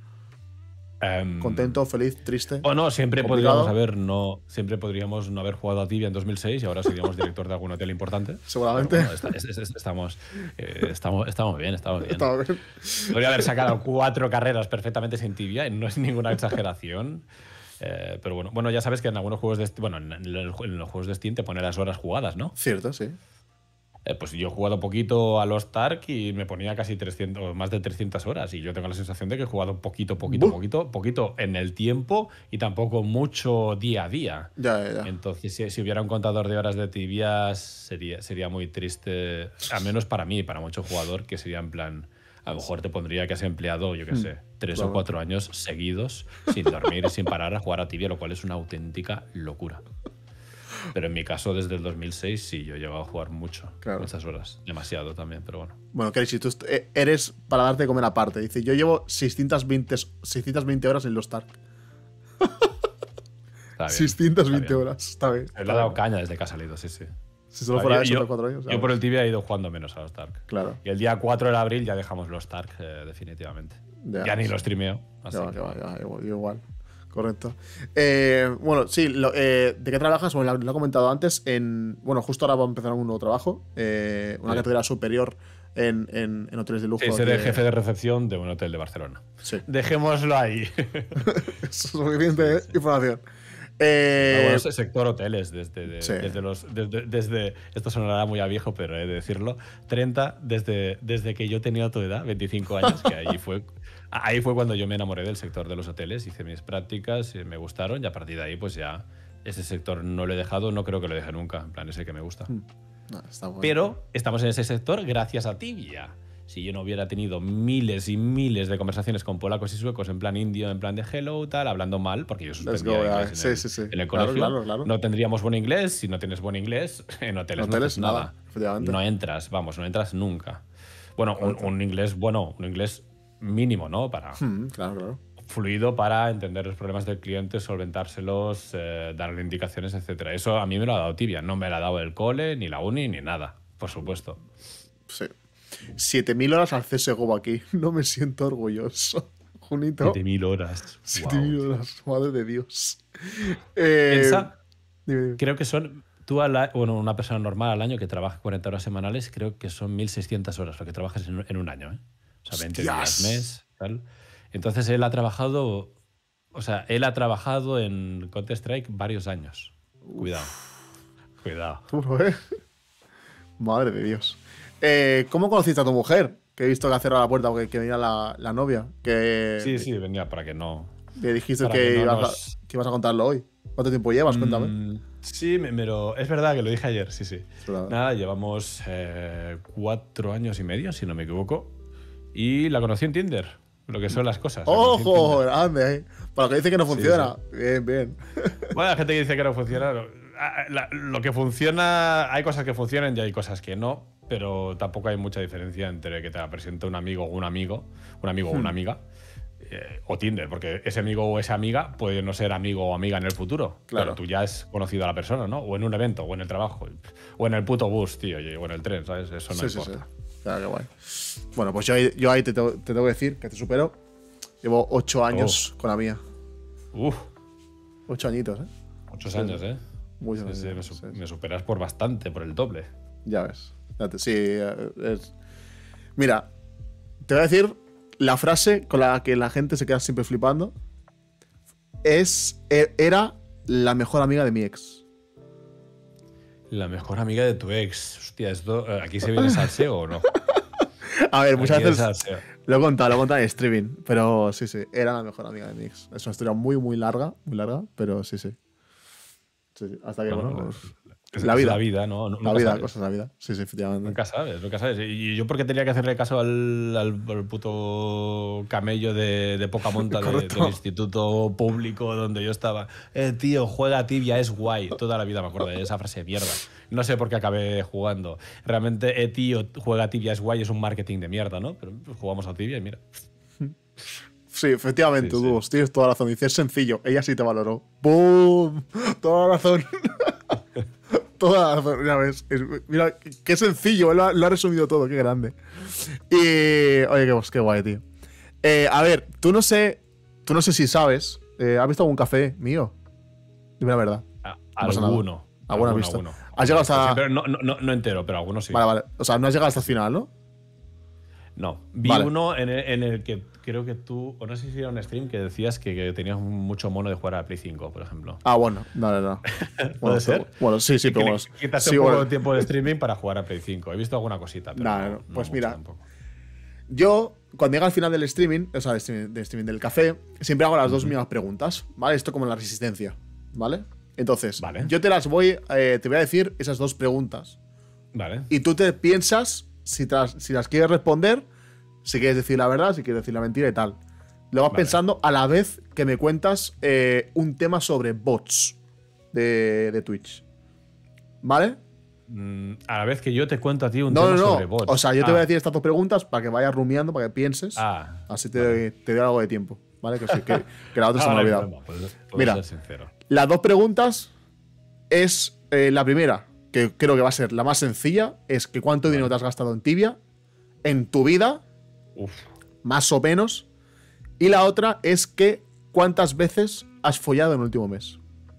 S2: Em,
S1: contento, feliz, triste.
S2: O no, siempre
S1: complicado.
S2: podríamos haber no, siempre podríamos no haber jugado a Tibia en dos mil seis y ahora seríamos director de algún hotel importante.
S1: Seguramente.
S2: Pero bueno, está- es- es- estamos, eh, estamos, estamos bien, estamos bien.
S1: Está bien.
S2: Podría haber sacado cuatro carreras perfectamente sin Tibia, y no es ninguna exageración. Eh, pero bueno, bueno, ya sabes que en algunos juegos de Steam, bueno, en, en los en los juegos de Steam te pone las horas jugadas, ¿no?
S1: Cierto, sí.
S2: Eh, pues yo he jugado poquito a los Tark y me ponía casi trescientas, o más de trescientas horas. Y yo tengo la sensación de que he jugado poquito, poquito,
S1: Buh.
S2: poquito, poquito en el tiempo y tampoco mucho día a día.
S1: Ya, ya, ya.
S2: Entonces, si, si hubiera un contador de horas de tibias, sería, sería muy triste, al menos para mí, para mucho jugador, que sería en plan, a lo mejor te pondría que has empleado, yo qué sé, tres
S1: claro.
S2: o cuatro años seguidos, sin dormir y sin parar a jugar a tibia, lo cual es una auténtica locura. Pero en mi caso, desde el dos mil seis, sí, yo he llegado a jugar mucho,
S1: Claro.
S2: muchas horas, demasiado también, pero bueno.
S1: Bueno, Kerry, si tú est- eh, eres para darte de comer aparte. Dice, yo llevo seiscientas veinte, seiscientas veinte horas en los Stark.
S2: Está bien,
S1: seiscientas veinte
S2: está bien.
S1: horas. Está bien.
S2: Le he dado caña desde que ha salido, sí, sí.
S1: Si solo fuera
S2: yo,
S1: eso,
S2: yo-
S1: hace cuatro años.
S2: yo
S1: ya
S2: por
S1: ves.
S2: el tibia he ido jugando menos a los Stark.
S1: Claro.
S2: Y el día cuatro de abril ya dejamos los Stark, eh, definitivamente.
S1: Ya,
S2: Ya, ni
S1: sí.
S2: los streameo. así
S1: Ya va,
S2: que
S1: ya va,
S2: bueno.
S1: ya va, igual, igual. Correcto. Eh, bueno, sí, lo- eh, ¿de qué trabajas? Bueno, lo, lo he comentado antes. En, bueno, justo ahora va a empezar un nuevo trabajo. eh, una
S2: Sí.
S1: categoría superior en, en- en hoteles de lujo.
S2: Sí, seré
S1: que-
S2: jefe de recepción de un hotel de Barcelona.
S1: Sí.
S2: Dejémoslo ahí.
S1: Eso es suficiente información. Eh,
S2: Bueno, ese sector hoteles, desde, de-
S1: sí.
S2: desde los. Desde, desde- esto sonará muy a viejo, pero he de decirlo. treinta, desde, desde que yo tenía tu edad, veinticinco años, que ahí fue. Ahí fue cuando yo me enamoré del sector de los hoteles, hice mis prácticas, eh, me gustaron y a partir de ahí, pues ya ese sector no lo he dejado, no creo que lo deje nunca, en plan, es el que me gusta.
S1: no, está bueno.
S2: Pero estamos en ese sector gracias a Tibia. si yo no hubiera tenido miles y miles de conversaciones con polacos y suecos en plan indio, en plan de hello, tal, hablando mal, porque yo suspendía
S1: go,
S2: inglés en,
S1: sí,
S2: el,
S1: sí, sí.
S2: en el
S1: Claro,
S2: colegio.
S1: claro, claro.
S2: No tendríamos buen inglés. Si no tienes buen inglés, en hoteles no,
S1: hoteles,
S2: haces nada.
S1: nada
S2: No entras, vamos, no entras nunca. Bueno, un, un inglés bueno, un inglés mínimo, ¿no? Para,
S1: hmm, claro, claro.
S2: Fluido para entender los problemas del cliente, solventárselos, eh, darle indicaciones, etcétera. Eso a mí me lo ha dado Tibia. No me lo ha dado el cole, ni la uni, ni nada, por supuesto.
S1: Sí. siete mil horas al C S G O aquí. No me siento orgulloso. Junito.
S2: siete mil horas.
S1: siete mil wow, horas, madre de Dios. Eh,
S2: Piensa,
S1: dime, dime.
S2: Creo que son, tú, a la, bueno, una persona normal al año que trabaja cuarenta horas semanales, creo que son mil seiscientas horas lo que trabajas en, en un año, ¿eh? O sea, veinte días, mes, tal. Entonces él ha trabajado, o sea, él ha trabajado en Counter-Strike varios años. Cuidado, Uf. cuidado.
S1: Duro, ¿eh? Madre de Dios. Eh, ¿Cómo conociste a tu mujer? Que he visto que ha cerrado la puerta porque que venía la, la novia. Que,
S2: sí, sí, venía para que no.
S1: Le dijiste que, que, no ibas nos... a, que ibas a contarlo hoy. ¿Cuánto tiempo llevas? Cuéntame.
S2: Mm, sí, me, me lo, es verdad que lo dije ayer, sí, sí. Nada, llevamos eh, cuatro años y medio, si no me equivoco. Y la conocí en Tinder, lo que son las cosas.
S1: ¡Ojo! Ande, para lo que dice que no funciona. Sí, sí. Bien, bien.
S2: Bueno, la gente que dice que no funciona. Lo, la, lo que funciona, hay cosas que funcionan y hay cosas que no. Pero tampoco hay mucha diferencia entre que te la presente un amigo o un amigo, un amigo hmm. o una amiga, eh, o Tinder, porque ese amigo o esa amiga puede no ser amigo o amiga en el futuro, claro. Pero tú ya has conocido a la persona, ¿no? O en un evento, o en el trabajo, o en el puto bus, tío, o en el tren, ¿sabes? Eso no
S1: sí,
S2: importa.
S1: Sí, sí. Claro, qué guay. Bueno, pues yo, yo ahí te, te, te tengo que decir que te supero. Llevo ocho años oh. con la mía.
S2: Uf.
S1: Ocho añitos, ¿eh?
S2: Muchos sí. años, ¿eh?
S1: Muchos
S2: sí,
S1: años.
S2: Sí,
S1: sí.
S2: Me, me superas por bastante, por el doble.
S1: Ya ves. Sí, es... Mira, te voy a decir la frase con la que la gente se queda siempre flipando. Es, era la mejor amiga de mi ex.
S2: La mejor amiga de tu ex. Hostia, esto, ¿aquí se viene salseo o no?
S1: A ver, muchas veces lo he contado, lo he contado en streaming, pero sí, sí, era la mejor amiga de mi ex. Es una historia muy, muy larga, muy larga, pero sí, sí. sí, sí. Hasta que, bueno, bueno
S2: Es
S1: la vida,
S2: la vida, ¿no?
S1: La vida, sabes. Cosas de la vida. Sí, sí, efectivamente.
S2: Nunca sabes, nunca sabes. Y yo porque tenía que hacerle caso al, al, al puto camello de, de poca monta de, del instituto público donde yo estaba. Eh, tío, juega Tibia, es guay. Toda la vida me acuerdo de esa frase de mierda. No sé por qué acabé jugando. Realmente, eh, tío, juega Tibia, es guay, es un marketing de mierda, ¿no? Pero pues, jugamos a Tibia y mira.
S1: Sí, efectivamente, sí, tú sí. tienes toda la razón. Dice, es sencillo, ella sí te valoró. ¡Bum! Toda la razón. Toda la razón, ya ves. Mira, qué sencillo, lo ha, lo ha resumido todo, qué grande. Y. Oye, qué, qué guay, tío. Eh, a ver, tú no sé. Tú no sé si sabes. Eh, ¿Has visto algún café mío? Dime la verdad.
S2: A, alguno.
S1: Alguno has visto. Alguno. ¿Has llegado hasta.?
S2: Sí, no, no, no entero, pero algunos sí.
S1: Vale, vale. O sea, no has llegado hasta el final, ¿no?
S2: No. Vi vale. uno en el, en el que creo que tú, o no sé si era un stream, que decías que, que tenías mucho mono de jugar a Play cinco, por ejemplo.
S1: Ah, bueno, no, no, no.
S2: ¿Puede
S1: bueno,
S2: ser?
S1: Bueno, sí, sí, pero bueno.
S2: Quitaste
S1: sí,
S2: un poco
S1: bueno.
S2: de tiempo de streaming para jugar a Play cinco. He visto alguna cosita, pero.
S1: Nah,
S2: no,
S1: no, pues
S2: no
S1: mira, yo, cuando llega al final del streaming, o sea, del streaming, del, streaming, del café, siempre hago las uh-huh. dos mismas preguntas, ¿vale? Esto como en la resistencia, ¿vale? Entonces,
S2: vale.
S1: yo te las voy, eh, te voy a decir esas dos preguntas.
S2: Vale.
S1: Y tú te piensas si, tras, si las quieres responder. Si quieres decir la verdad, si quieres decir la mentira y tal. Lo vas vale. pensando a la vez que me cuentas eh, un tema sobre bots de, de Twitch. ¿Vale?
S2: Mm, a la vez que yo te cuento a ti un
S1: no,
S2: tema
S1: no, no.
S2: sobre bots.
S1: O sea, yo
S2: ah.
S1: te voy a decir estas dos preguntas para que vayas rumiando, para que pienses.
S2: Ah,
S1: así te, vale. doy, te doy algo de tiempo. ¿Vale? Que, que, que la otra ah, se me ha olvidado.
S2: No, puedes, puedes
S1: Mira,
S2: ser sincero.
S1: Las dos preguntas es eh, la primera, que creo que va a ser la más sencilla, es que cuánto vale. dinero te has gastado en Tibia en tu vida.
S2: Uf.
S1: Más o menos. Y la otra es que ¿cuántas veces has follado en el último mes?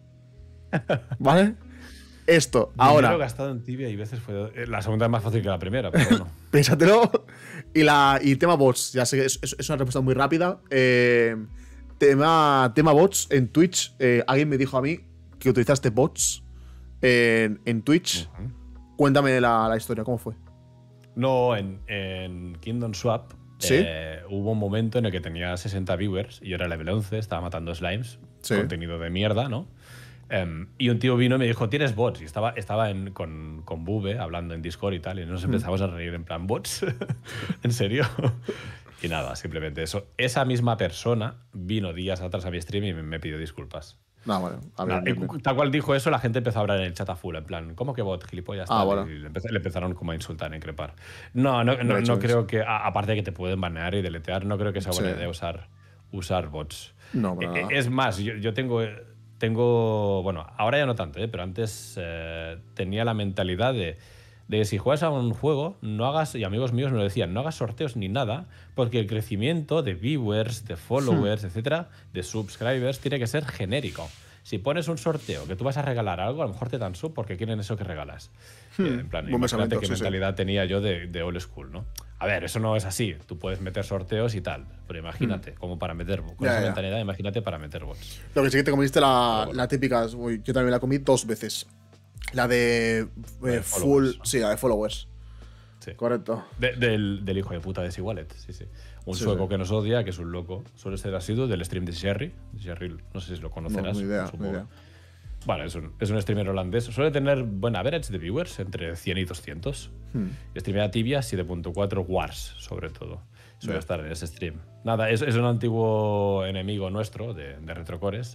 S1: ¿Vale? Esto,
S2: Dinero
S1: ahora.
S2: gastado en Tibia y veces fue. La segunda es más fácil que la primera, pero bueno.
S1: Pénsatelo. Y, la, y tema bots, ya sé que es, es, es una respuesta muy rápida. Eh, tema, tema bots en Twitch. Eh, alguien me dijo a mí que utilizaste bots en, en Twitch. Uh-huh. Cuéntame la, la historia, ¿cómo fue?
S2: No, en, en Kingdom Swap.
S1: ¿Sí?
S2: Eh, hubo un momento en el que tenía sesenta viewers y yo era level once, estaba matando slimes, sí. contenido de mierda, ¿no? Um, y un tío vino y me dijo, ¿tienes bots? Y estaba, estaba en, con, con Bube hablando en Discord y tal, y nos empezamos mm. a reír en plan, ¿bots? ¿En serio? Y nada, simplemente eso. Esa misma persona vino días atrás a mi stream y me, me pidió disculpas.
S1: No, bueno, a ver,
S2: nah, bien, bien. Tal cual dijo eso, la gente empezó a hablar en el chat a full, en plan, ¿cómo que bot, gilipollas?
S1: Ah, bueno.
S2: Y le, empezó, le empezaron como a insultar, a increpar. No, no, no, no creo que, a, aparte de que te pueden banear y deletear, no creo que sea buena sí. idea usar, usar bots.
S1: No, para
S2: eh,
S1: nada.
S2: Es más, yo, yo tengo, tengo, bueno, ahora ya no tanto, ¿eh? Pero antes eh, tenía la mentalidad de, de que si juegas a un juego, no hagas, y amigos míos me lo decían, no hagas sorteos ni nada, porque el crecimiento de viewers, de followers, hmm. etcétera, de subscribers, tiene que ser genérico. Si pones un sorteo que tú vas a regalar algo, a lo mejor te dan sub porque quieren eso que regalas. Hmm. En plan, Buen imagínate qué sí, mentalidad sí. tenía yo de, de old school, ¿no? A ver, eso no es así. Tú puedes meter sorteos y tal, pero imagínate, hmm. como para meter con ya, esa ya. mentalidad, imagínate para meter bots.
S1: Lo que sí que te comiste la, bueno. la típica, uy, yo también la comí dos veces. La de, de eh, full, sí, la de followers. Sí. Correcto.
S2: De, del, del hijo de puta de Sigualet, sí, sí. Un sí, sueco sí. que nos odia, que es un loco. Suele ser asiduo del stream de Jerry. Jerry, no sé si lo conocerás.
S1: No, ni idea, ni idea.
S2: Bueno, es un, es un streamer holandés. Suele tener buen average de viewers, entre cien y doscientos. Hmm. Y streamea Tibia siete punto cuatro Wars, sobre todo. Suele yeah. estar en ese stream. Nada, es, es un antiguo enemigo nuestro de, de Retrocores.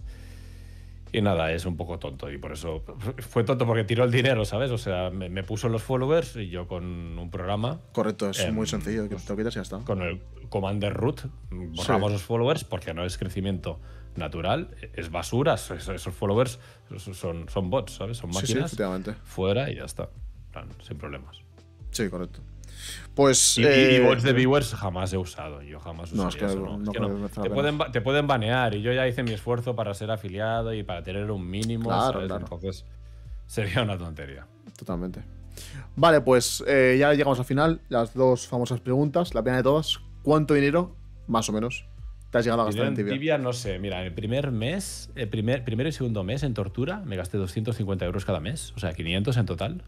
S2: Y nada, es un poco tonto. Y por eso fue tonto porque tiró el dinero, ¿sabes? O sea, me, me puso los followers y yo con un programa.
S1: Correcto, es eh, muy sencillo. Que
S2: pues,
S1: te lo quitas y ya está.
S2: Con el Commander root borramos sí. los followers porque no es crecimiento natural, es basura. Esos, esos followers son, son bots, ¿sabes? Son máquinas.
S1: Sí, sí,
S2: fuera y ya está. Plan, sin problemas.
S1: Sí, correcto. Pues.
S2: Y,
S1: eh,
S2: y bots de viewers jamás he usado. Yo jamás usaría no, es que eso. No, no, es que no. Te, pueden, te pueden banear y yo ya hice mi esfuerzo para ser afiliado y para tener un mínimo.
S1: Claro,
S2: ¿sabes?
S1: claro.
S2: Entonces sería una tontería.
S1: Totalmente. Vale, pues eh, ya llegamos al final. Las dos famosas preguntas. La primera de todas. ¿Cuánto dinero, más o menos, te has llegado a gastar en Tibia?
S2: En Tibia, no sé. Mira, el primer mes, el primer, primero y segundo mes en Tortura, me gasté doscientos cincuenta euros cada mes. O sea, quinientos en total.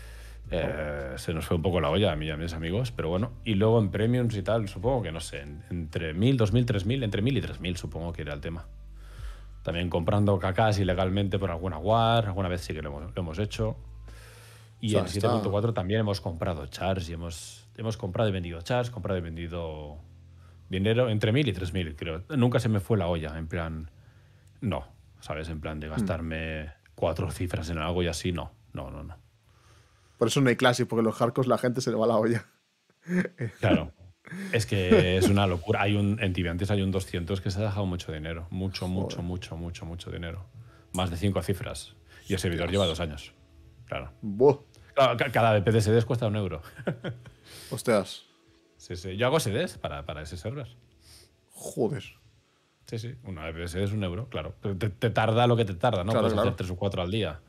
S2: Eh, se nos fue un poco la olla a mí y a mis amigos, pero bueno. Y luego en premiums y tal, supongo que no sé, entre mil, dos mil, tres mil, entre mil y tres mil supongo que era el tema. También comprando cacas ilegalmente por alguna war, alguna vez sí que lo hemos, lo hemos hecho. Y o sea, en siete punto cuatro también hemos comprado chars y hemos, hemos comprado y vendido chars, comprado y vendido dinero entre mil y tres mil, creo. Nunca se me fue la olla, en plan, no, ¿sabes? En plan de gastarme mm. cuatro cifras en algo y así, no, no, no, no.
S1: Por eso no hay Classic, porque los hardcores la gente se le va la olla.
S2: Claro. Es que es una locura. Hay un, en Tibia antes hay un doscientos que se ha dejado mucho dinero. Mucho, Joder. mucho, mucho, mucho, mucho dinero. Más de cinco cifras. Y el servidor Dios. lleva dos años. Claro. Claro, cada B P de S Ds cuesta un euro.
S1: Hostias.
S2: Sí, sí. Yo hago S Ds para, para ese server.
S1: Joder.
S2: Sí, sí. Una B P de S D es un euro, claro. Te, te tarda lo que te tarda, ¿no?
S1: Claro,
S2: Puedes
S1: claro.
S2: hacer tres o cuatro al día.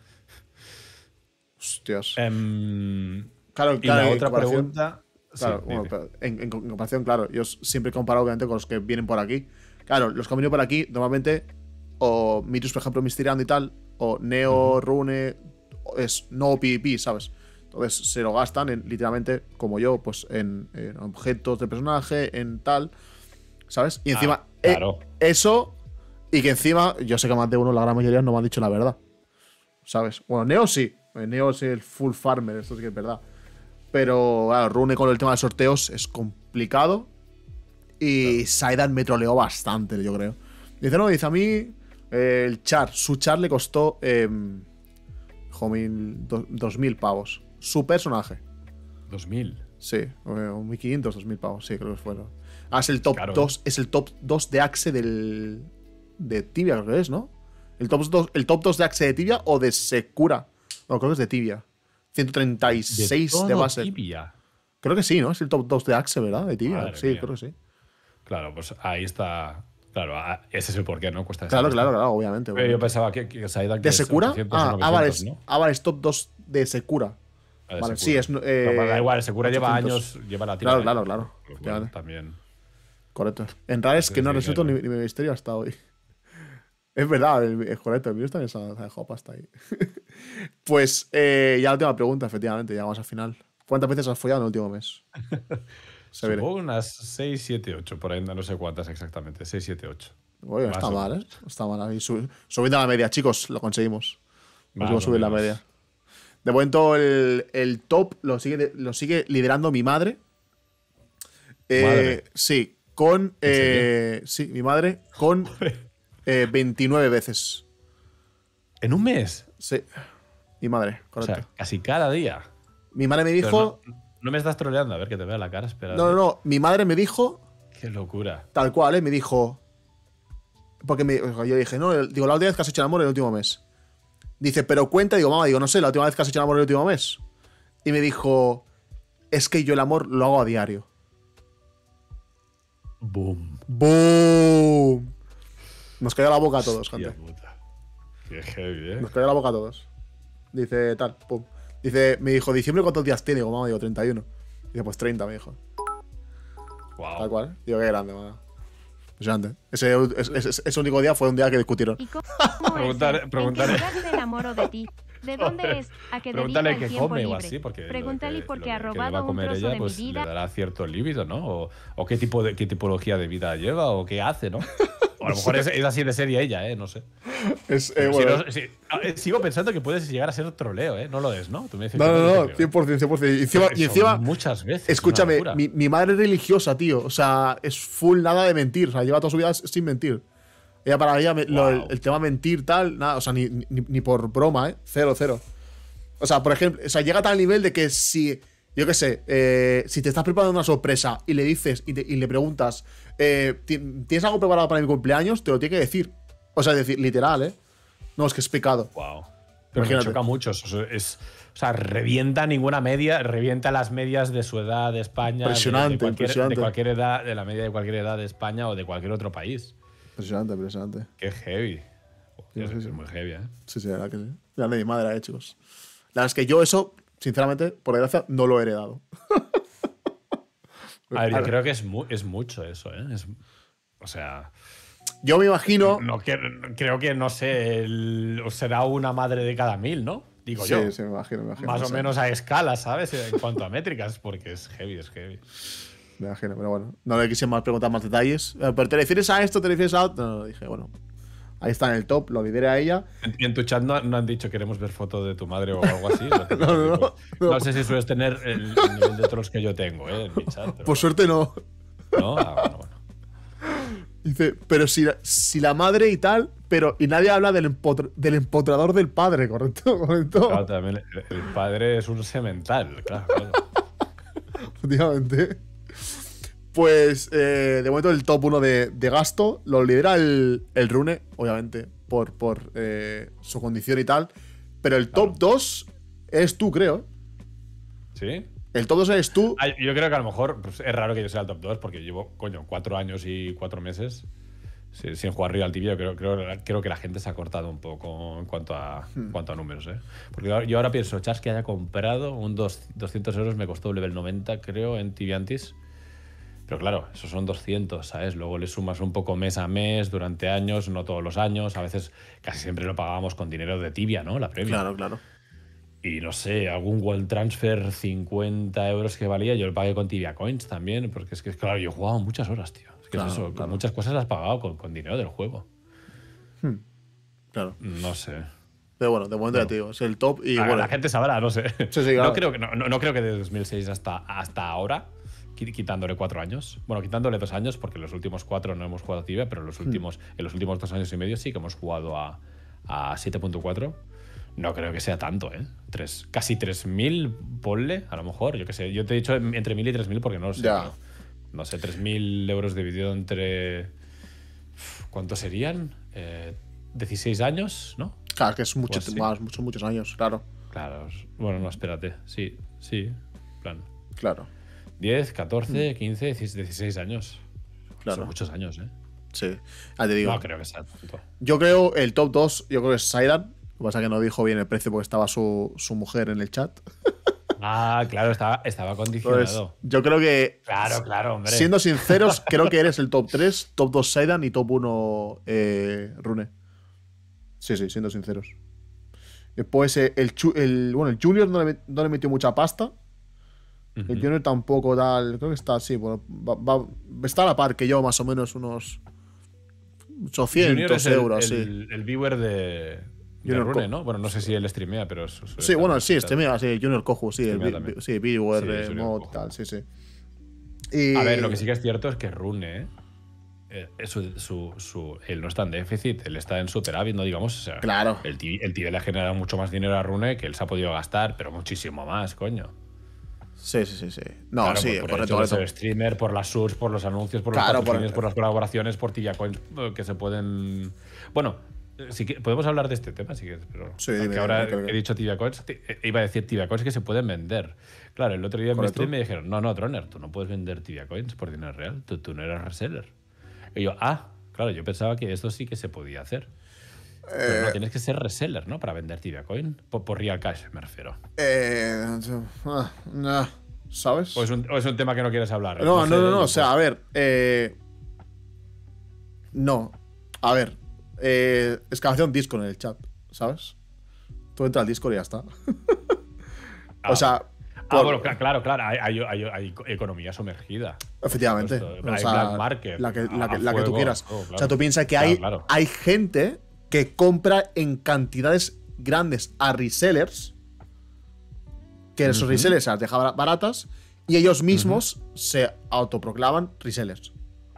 S1: Hostias.
S2: Um,
S1: claro,
S2: y
S1: claro,
S2: la otra pregunta.
S1: Claro,
S2: sí,
S1: bueno, en, en comparación, claro, yo siempre comparo obviamente con los que vienen por aquí. Claro, los que han venido por aquí, normalmente, o Mitus, por ejemplo, Mysteriando y tal, o Neo, uh-huh. Rune, es no PvP, ¿sabes? Entonces se lo gastan en, literalmente, como yo, pues en, en objetos de personaje, en tal, ¿sabes? Y encima,
S2: ah, claro.
S1: eh, eso, y que encima, yo sé que más de uno, la gran mayoría, no me han dicho la verdad, ¿sabes? Bueno, Neo sí. Neo es el full farmer, esto sí que es verdad. Pero, claro, Rune con el tema de sorteos es complicado. Y claro. Saidan me troleó bastante, yo creo. Dice, no, dice a mí, eh, el char, su char le costó eh, dos mil pavos. Su personaje.
S2: ¿dos mil?
S1: Sí, o mil quinientos, dos mil pavos, sí, creo que fueron. Ah, es el top claro. dos, es el top dos de Axe del. De Tibia, creo que es, ¿no? El top dos, el top dos de Axe de Tibia o de Sekura. No, creo que es de Tibia. ciento treinta y seis de, de base.
S2: Tibia.
S1: Creo que sí, ¿no? Es el top dos de Axe, ¿verdad? De Tibia.
S2: Madre
S1: sí,
S2: mía.
S1: creo que sí.
S2: Claro, pues ahí está. Claro, ese es el porqué, ¿no? Cuesta
S1: claro, claro, claro, obviamente.
S2: Pero yo pensaba que, que Saidan.
S1: ¿De Sekura? Ah, ah, vale, es, ¿no? ah, vale, es top dos de Sekura.
S2: Ah, de
S1: vale,
S2: Sekura.
S1: sí, es. Eh,
S2: no, da igual, Sekura lleva años, lleva la tira.
S1: Claro, claro, claro.
S2: Pues bueno, también.
S1: Correcto. En realidad es que no ha resuelto ni, ni mi misterio hasta hoy. Es verdad, es correcto, el virus también se ha dejado pasta ahí. Pues eh, ya la última pregunta, efectivamente, llegamos al final. ¿Cuántas veces has follado en el último mes?
S2: Supongo unas seis, siete, ocho, por ahí no sé cuántas exactamente, seis, siete, ocho.
S1: Oye, no está mal, ¿eh? No está mal. Ahí sub, subiendo la media, chicos, lo conseguimos. Conseguimos subir la media. De momento, el, el top lo sigue, lo sigue liderando mi madre. Eh, ¿Madre? Sí, con. Eh, sí, mi madre, con eh, veintinueve veces.
S2: ¿En un mes?
S1: Sí, mi madre, correcto.
S2: O sea, casi cada día.
S1: Mi madre me dijo.
S2: No, no me estás troleando, a ver que te vea la cara, espera.
S1: No, no, no. Mi madre me dijo.
S2: Qué locura.
S1: Tal cual, ¿eh? Me dijo. Porque me, yo dije, no, digo, la última vez que has hecho el amor el último mes. Dice, pero cuenta, digo, mamá, digo, no sé, la última vez que has hecho el amor el último mes. Y me dijo, es que yo el amor lo hago a diario.
S2: Boom.
S1: Boom. Nos cayó la boca a todos, gente.
S2: Puta. Qué heavy, ¿eh?
S1: Nos cayó la boca a todos. Dice, tal, pum. Dice, me dijo, ¿diciembre cuántos días tiene? Digo, mamá, digo, treinta y uno. Dice, pues treinta, me dijo.
S2: Wow.
S1: Tal cual. Digo, qué grande, mamá. Impresionante. Ese, ese, ese, ese único día fue un día que discutieron.
S3: ¿Y cómo preguntaré, preguntaré. ¿De qué enamoro de ti? ¿De dónde es? ¿A qué
S2: Pregúntale
S3: dedica el
S2: qué
S3: tiempo
S2: come
S3: libre?
S2: o así, porque
S3: Pregúntale
S2: lo que,
S3: porque
S2: lo
S3: ha
S2: que
S3: robado
S2: va a comer
S3: un trozo
S2: ella,
S3: de
S2: pues,
S3: mi vida.
S2: le dará cierto líbido, ¿no? O, o qué tipo de qué tipología de vida lleva o qué hace, ¿no? O a lo mejor es, es así de seria ella, ¿eh? No sé.
S1: Es, eh, bueno.
S2: si no, si, sigo pensando que puedes llegar a ser troleo, ¿eh? No lo es, ¿no? Tú me dices
S1: no,
S2: que
S1: no, no,
S2: creo,
S1: cien por ciento, cien por ciento. Y encima, y encima
S2: muchas veces.
S1: Escúchame, mi, mi madre es religiosa, tío. O sea, es full nada de mentir. O sea, lleva toda su vida sin mentir. Ella para ella, wow. lo, el, el tema mentir, tal, nada. O sea, ni, ni, ni por broma, ¿eh? Cero, cero. O sea, por ejemplo, o sea, llega a tal nivel de que si, yo qué sé, eh, si te estás preparando una sorpresa y le dices y, te, y le preguntas, eh, ¿tienes algo preparado para mi cumpleaños? Te lo tiene que decir. O sea, decir, literal, ¿eh? No, es que es pecado.
S2: Wow. Pero me choca mucho. Es, es, o sea, revienta ninguna media, revienta las medias de su edad de España.
S1: Impresionante,
S2: de, de cualquier,
S1: impresionante.
S2: De cualquier edad, de la media de cualquier edad de España o de cualquier otro país.
S1: Impresionante, impresionante.
S2: Qué heavy.
S1: Sí, sí,
S2: es
S1: sí.
S2: muy heavy, ¿eh?
S1: Sí, sí, la verdad que sí. Grande mi madre, eh, chicos. La verdad es que yo eso, sinceramente, por desgracia, no lo he heredado.
S2: A ver, yo creo que es, mu es mucho eso, ¿eh? Es, o sea...
S1: Yo me imagino...
S2: No, que, creo que, no sé, el, será una madre de cada mil, ¿no? Digo
S1: sí,
S2: yo.
S1: Sí, sí, me imagino, me imagino.
S2: Más
S1: no
S2: o
S1: sé.
S2: menos a escala, ¿sabes? En cuanto a métricas, porque es heavy, es heavy.
S1: Me imagino, pero bueno. No le quise más preguntar más detalles. ¿Pero te refieres a esto? ¿Te refieres a otro? No, dije, bueno... Ahí está en el top, lo lidera ella.
S2: En, en tu chat no, no han dicho queremos ver fotos de tu madre o algo así. no,
S1: no, no,
S2: no sé si sueles tener el, el nivel de trolls que yo tengo, ¿eh? En mi chat.
S1: Por suerte no.
S2: No, ah, bueno, bueno.
S1: Dice, pero si, si la madre y tal, pero y nadie habla del, empotr del empotrador del padre, ¿correcto? ¿Correcto?
S2: Claro, también el, el padre es un semental, claro. claro.
S1: Efectivamente. Pues eh, de momento el top uno de, de gasto lo lidera el, el Rune, obviamente, por, por eh, su condición y tal. Pero el top claro. dos es tú, creo.
S2: ¿Sí?
S1: El top dos eres tú.
S2: Ah, yo creo que a lo mejor pues, es raro que yo sea el top dos porque llevo, coño, cuatro años y cuatro meses sin, sin jugar Real T V. Yo creo, creo, creo que la gente se ha cortado un poco en cuanto a, hmm. en cuanto a números, ¿eh? Porque yo ahora pienso, Chas que haya comprado un dos, doscientos euros me costó un level noventa, creo, en Tibiantis. Pero claro, esos son doscientos, ¿sabes? Luego le sumas un poco mes a mes durante años, no todos los años. A veces casi siempre lo pagábamos con dinero de Tibia, ¿no? La premium.
S1: Claro, claro.
S2: Y no sé, algún World Transfer cincuenta euros que valía, yo lo pagué con Tibia Coins también, porque es que, claro, yo he jugado muchas horas, tío. Es que
S1: claro,
S2: es eso,
S1: claro.
S2: muchas cosas las has pagado con, con dinero del juego.
S1: Hmm. Claro.
S2: No sé.
S1: Pero bueno, de momento
S2: bueno,
S1: ya te digo, es el top y
S2: la,
S1: bueno.
S2: La gente sabrá, no sé.
S1: Sí, sí, claro.
S2: no, creo que, no, no, no creo que de dos mil seis hasta, hasta ahora, quitándole cuatro años. Bueno, quitándole dos años, porque los últimos cuatro no hemos jugado a Tibia, pero los últimos, hmm. en los últimos dos años y medio sí que hemos jugado a, a siete punto cuatro. No creo que sea tanto, ¿eh? Tres, casi tres mil, ponle, a lo mejor, yo qué sé. Yo te he dicho entre mil y tres mil porque no lo sé.
S1: Ya.
S2: No sé, tres mil euros dividido entre... ¿Cuántos serían? Eh, dieciséis años, ¿no?
S1: Claro, que es mucho más, son muchos años, claro.
S2: Claro. Bueno, no, espérate. Sí, sí, plan.
S1: Claro.
S2: diez, catorce, quince, dieciséis años.
S1: Claro.
S2: Son muchos años, ¿eh?
S1: Sí. Ah, te digo.
S2: No creo que sea tanto.
S1: Yo creo el top dos, yo creo que es Saidan. Lo que pasa es que no dijo bien el precio porque estaba su, su mujer en el chat.
S2: Ah, claro, estaba, estaba condicionado.
S1: Entonces, yo creo que.
S2: Claro, claro, hombre.
S1: Siendo sinceros, creo que eres el top tres, top dos Saidan y top uno eh, Rune. Sí, sí, siendo sinceros. Después el, el, el, bueno, el Junior no le, no le metió mucha pasta. Uh-huh. El Junior tampoco tal. Creo que está así. Bueno, va, va, está a la par que yo, más o menos, unos. ochocientos euros,
S2: el,
S1: sí.
S2: El, el viewer de, de Rune, ¿no? Bueno, no sé si él streamea, pero...
S1: Sí, bueno, sí, streamea, sí, Junior Koju, sí, el sí, viewer, sí, mod, tal, sí, sí.
S2: Y... A ver, lo que sí que es cierto es que Rune, eh, su, su, su, él no está en déficit, él está en superávit, ¿no? Digamos, o sea,
S1: claro.
S2: El tío le ha generado mucho más dinero a Rune que él se ha podido gastar, pero muchísimo más, coño.
S1: Sí, sí, sí, sí. No,
S2: claro,
S1: sí,
S2: por, por
S1: correcto,
S2: el
S1: correcto.
S2: de streamer, por las subs, por los anuncios, por
S1: claro,
S2: los patrocinios,
S1: por...
S2: por las colaboraciones, por Tibia Coins que se pueden. Bueno, sí que podemos hablar de este tema, sí que. Pero
S1: sí, dime,
S2: ahora
S1: dime,
S2: que he dicho Tibia Coins, iba a decir Tibia Coins que se pueden vender. Claro, el otro día en mi stream me dijeron, no, no, Troner, tú no puedes vender Tibia Coins por dinero real, tú, tú no eres reseller. Y yo, ah, claro, yo pensaba que esto sí que se podía hacer. Pero no, tienes que ser reseller, ¿no? Para vender Tibia Coin. Por, por Real Cash, me refiero.
S1: Eh. No. ¿Sabes?
S2: ¿O es, un, ¿O es un tema que no quieres hablar?
S1: No, no, no, no, no. O sea, a ver. Eh, no. A ver. Eh, excavación Discord en el chat, ¿sabes? Tú entras al Discord y ya está.
S2: ah,
S1: o sea.
S2: Por, ah, bueno, claro, claro. Hay, hay, hay, hay economía sumergida.
S1: Efectivamente.
S2: Esto,
S1: o
S2: hay
S1: sea,
S2: black market.
S1: La que, la que, la
S2: fuego,
S1: que tú quieras.
S2: oh, claro.
S1: O sea, tú piensas que
S2: claro,
S1: hay,
S2: claro.
S1: hay gente que compra en cantidades grandes a resellers. Que esos uh-huh. resellers las dejan baratas y ellos mismos uh-huh. se autoproclaman resellers.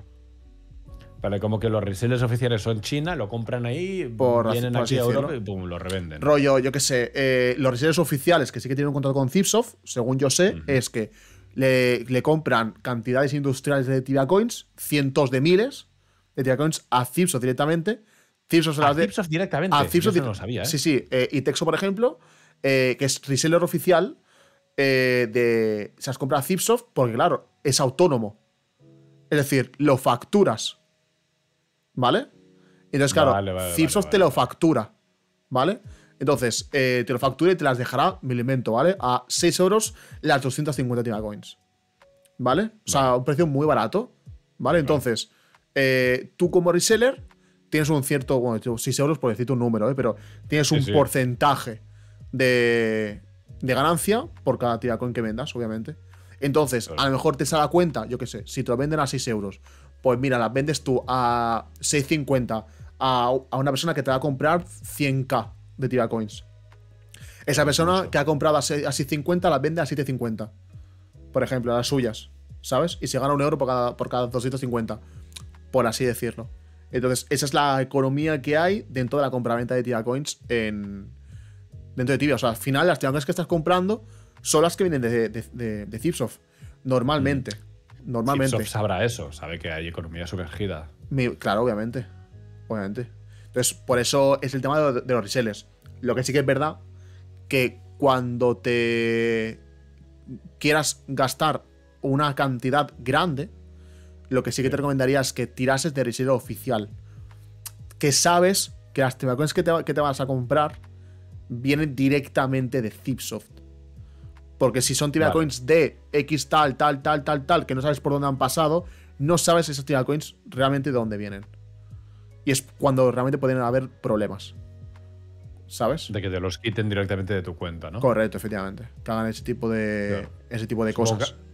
S2: Vale, como que los resellers oficiales son China, lo compran ahí, por, vienen por aquí a Europa y pum, lo revenden.
S1: Rollo, yo qué sé, eh, los resellers oficiales que sí que tienen un contrato con Zipsoft, según yo sé, uh-huh. es que le, le compran cantidades industriales de Tibia Coins, cientos de miles de Tibia Coins a Zipsoft directamente. Zipsoft
S2: ¿A
S1: de,
S2: Zipsoft directamente?
S1: A Zipsoft
S2: Eso no lo sabía, ¿eh?
S1: Sí, sí. Eh, y Texo, por ejemplo, eh, que es reseller oficial, Eh, de, se has comprado a Zipsoft porque, claro, es autónomo. Es decir, lo facturas. ¿Vale? Entonces, claro, vale, vale, Zipsoft vale, vale, te lo factura. ¿Vale? Entonces, eh, te lo factura y te las dejará, me lo invento, ¿vale? A seis euros las doscientos cincuenta Tibia Coins. ¿Vale? O sea, vale. un precio muy barato. ¿Vale? Entonces, eh, tú como reseller tienes un cierto, bueno, seis euros por decirte un número, ¿eh? Pero tienes un sí, sí. porcentaje de. de ganancia por cada Tibia Coin que vendas, obviamente. Entonces, claro. a lo mejor te sale a cuenta, yo qué sé, si te lo venden a seis euros, pues mira, las vendes tú a seis cincuenta a, a una persona que te va a comprar cien k de Tibia Coins. Esa persona mucho. que ha comprado a seis cincuenta las vende a siete cincuenta, por ejemplo, a las suyas, ¿sabes? Y se gana un euro por cada, por cada doscientos cincuenta, por así decirlo. Entonces, esa es la economía que hay dentro de la compraventa de Tibia Coins en... dentro de Tibia. O sea, al final las Tibia Coins que estás comprando son las que vienen de, de, de, de Zipsoft. Normalmente. Mm. Normalmente.
S2: Zipsoft sabrá eso, sabe que hay economía sumergida.
S1: Mi, claro, obviamente. Obviamente. Entonces, por eso es el tema de, de los resellers. Lo que sí que es verdad que cuando te quieras gastar una cantidad grande, lo que sí que te recomendaría es que tirases de reseller oficial. Que sabes que las Tibia Coins que te, que te vas a comprar vienen directamente de Zipsoft. Porque si son Tibia vale. Coins de X tal, tal, tal, tal, tal, que no sabes por dónde han pasado, no sabes esas Tibia Coins realmente de dónde vienen. Y es cuando realmente pueden haber problemas. ¿Sabes?
S2: De que te los quiten directamente de tu cuenta, ¿no?
S1: Correcto, efectivamente. Que hagan ese tipo de, claro. ese tipo de cosas. Que...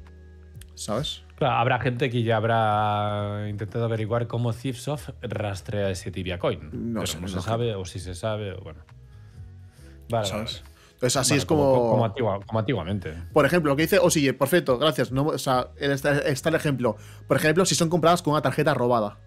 S1: ¿Sabes?
S2: Claro, habrá gente que ya habrá intentado averiguar cómo Zipsoft rastrea ese Tibia Coin.
S1: No
S2: pero
S1: sé,
S2: no,
S1: no
S2: se sabe, o si se sabe, o bueno. Vale,
S1: ¿sabes?
S2: Vale.
S1: Entonces así
S2: vale,
S1: es como...
S2: Como, como, antigua, como antiguamente.
S1: Por ejemplo, lo que dice Osille, perfecto, gracias. No, o sea, está, está el ejemplo. Por ejemplo, si son compradas con una tarjeta robada.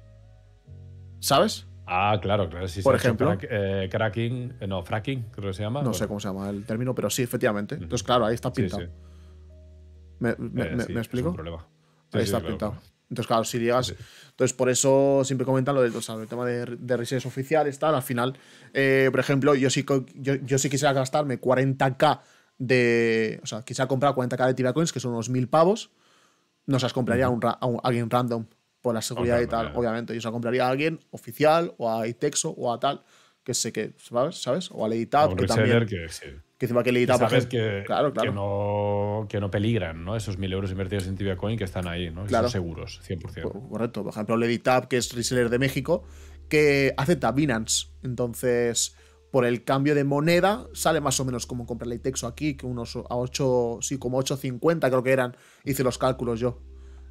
S1: ¿Sabes?
S2: Ah, claro, claro. Si
S1: Por
S2: se
S1: ejemplo.
S2: Crack, eh, cracking, eh, no, fracking, creo que se llama.
S1: No
S2: bueno.
S1: sé cómo se llama el término, pero sí, efectivamente. Entonces, claro, ahí está pintado. Sí, sí. ¿Me, me,
S2: eh,
S1: me,
S2: sí,
S1: ¿me explico?
S2: Es un problema. Sí,
S1: ahí
S2: sí,
S1: está
S2: claro,
S1: pintado.
S2: claro.
S1: Entonces, claro, si llegas. Sí, sí. Entonces, por eso siempre comentan lo del, o sea, el tema de, de resellers oficiales, tal. Al final, eh, por ejemplo, yo sí, yo, yo sí quisiera gastarme cuarenta k de. O sea, quisiera comprar cuarenta k de Tibia Coins, que son unos mil pavos. No se las compraría uh-huh. a, un, a, un, a alguien random por la seguridad okay, y tal, vale. obviamente. Yo se la compraría a alguien oficial, o a Itexo, o a tal, que sé que, ¿sabes? ¿Sabes? O a Leaditap, que también.
S2: Que, sí.
S1: Que encima que Leaditap.
S2: Sabes que,
S1: claro, claro.
S2: Que, no, que no peligran, ¿no? Esos mil euros invertidos en Tibia Coin que están ahí, ¿no?
S1: Claro.
S2: Son seguros, cien por ciento.
S1: Correcto. Por ejemplo, Leaditap, que es reseller de México, que acepta Binance. Entonces, por el cambio de moneda, sale más o menos como comprar Itexo aquí, que unos a ocho, sí, como ocho cincuenta creo que eran. Hice los cálculos yo.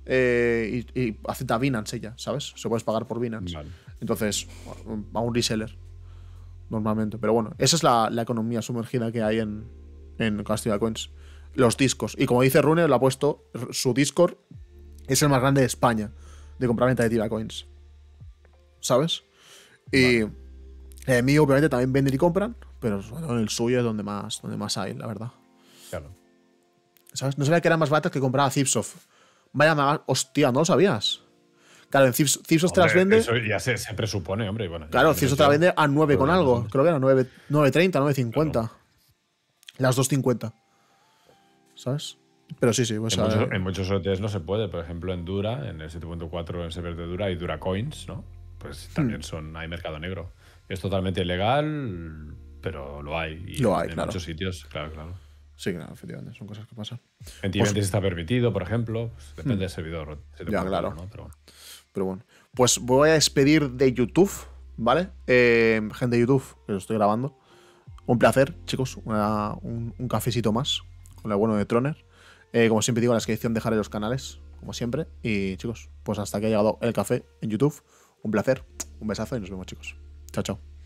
S1: eh, y, y acepta Binance ella, ¿sabes? Se puedes pagar por Binance.
S2: Vale.
S1: Entonces, a un reseller, normalmente. Pero bueno, esa es la, la economía sumergida que hay en, en Castilla Coins. Los discos. Y como dice Rune, lo ha puesto, su Discord es el más grande de España de compra-venta de Tibia Coins. ¿Sabes? Y vale. El mío, obviamente, también venden y compran, pero en el suyo es donde más, donde más hay, la verdad.
S2: Claro.
S1: ¿Sabes? No sabía que eran más baratos que compraba Zipsoft. Vaya, más, hostia, ¿no lo sabías? Claro, en Zipsoft te las vende.
S2: Eso ya se, se presupone, hombre. Bueno,
S1: claro, Zipsoft te la vende a nueve con algo. Creo que era nueve treinta, nueve cincuenta. Claro. Las dos cincuenta. ¿Sabes? Pero sí, sí. Pues
S2: en, muchos, en muchos O Ts no se puede. Por ejemplo, en Dura, en el siete punto cuatro, en server de Dura, hay Dura Coins, ¿no? Pues también hmm. son, hay mercado negro. Es totalmente ilegal, pero lo hay. Y
S1: lo hay,
S2: en
S1: claro.
S2: muchos sitios, claro, claro.
S1: Sí, claro, efectivamente, son cosas que pasan.
S2: En T veinte pues, está permitido, por ejemplo. Pues depende hmm. del servidor.
S1: Ya, claro.
S2: ¿no? Pero, bueno.
S1: pero bueno. Pues voy a despedir de YouTube, ¿vale? Eh, gente de YouTube, que lo estoy grabando. Un placer, chicos. Una, un, un cafecito más con el bueno de Troner. Eh, como siempre digo, en la descripción dejaré los canales, como siempre. Y chicos, pues hasta aquí ha llegado el café en YouTube. Un placer, un besazo y nos vemos, chicos. Chao, chao.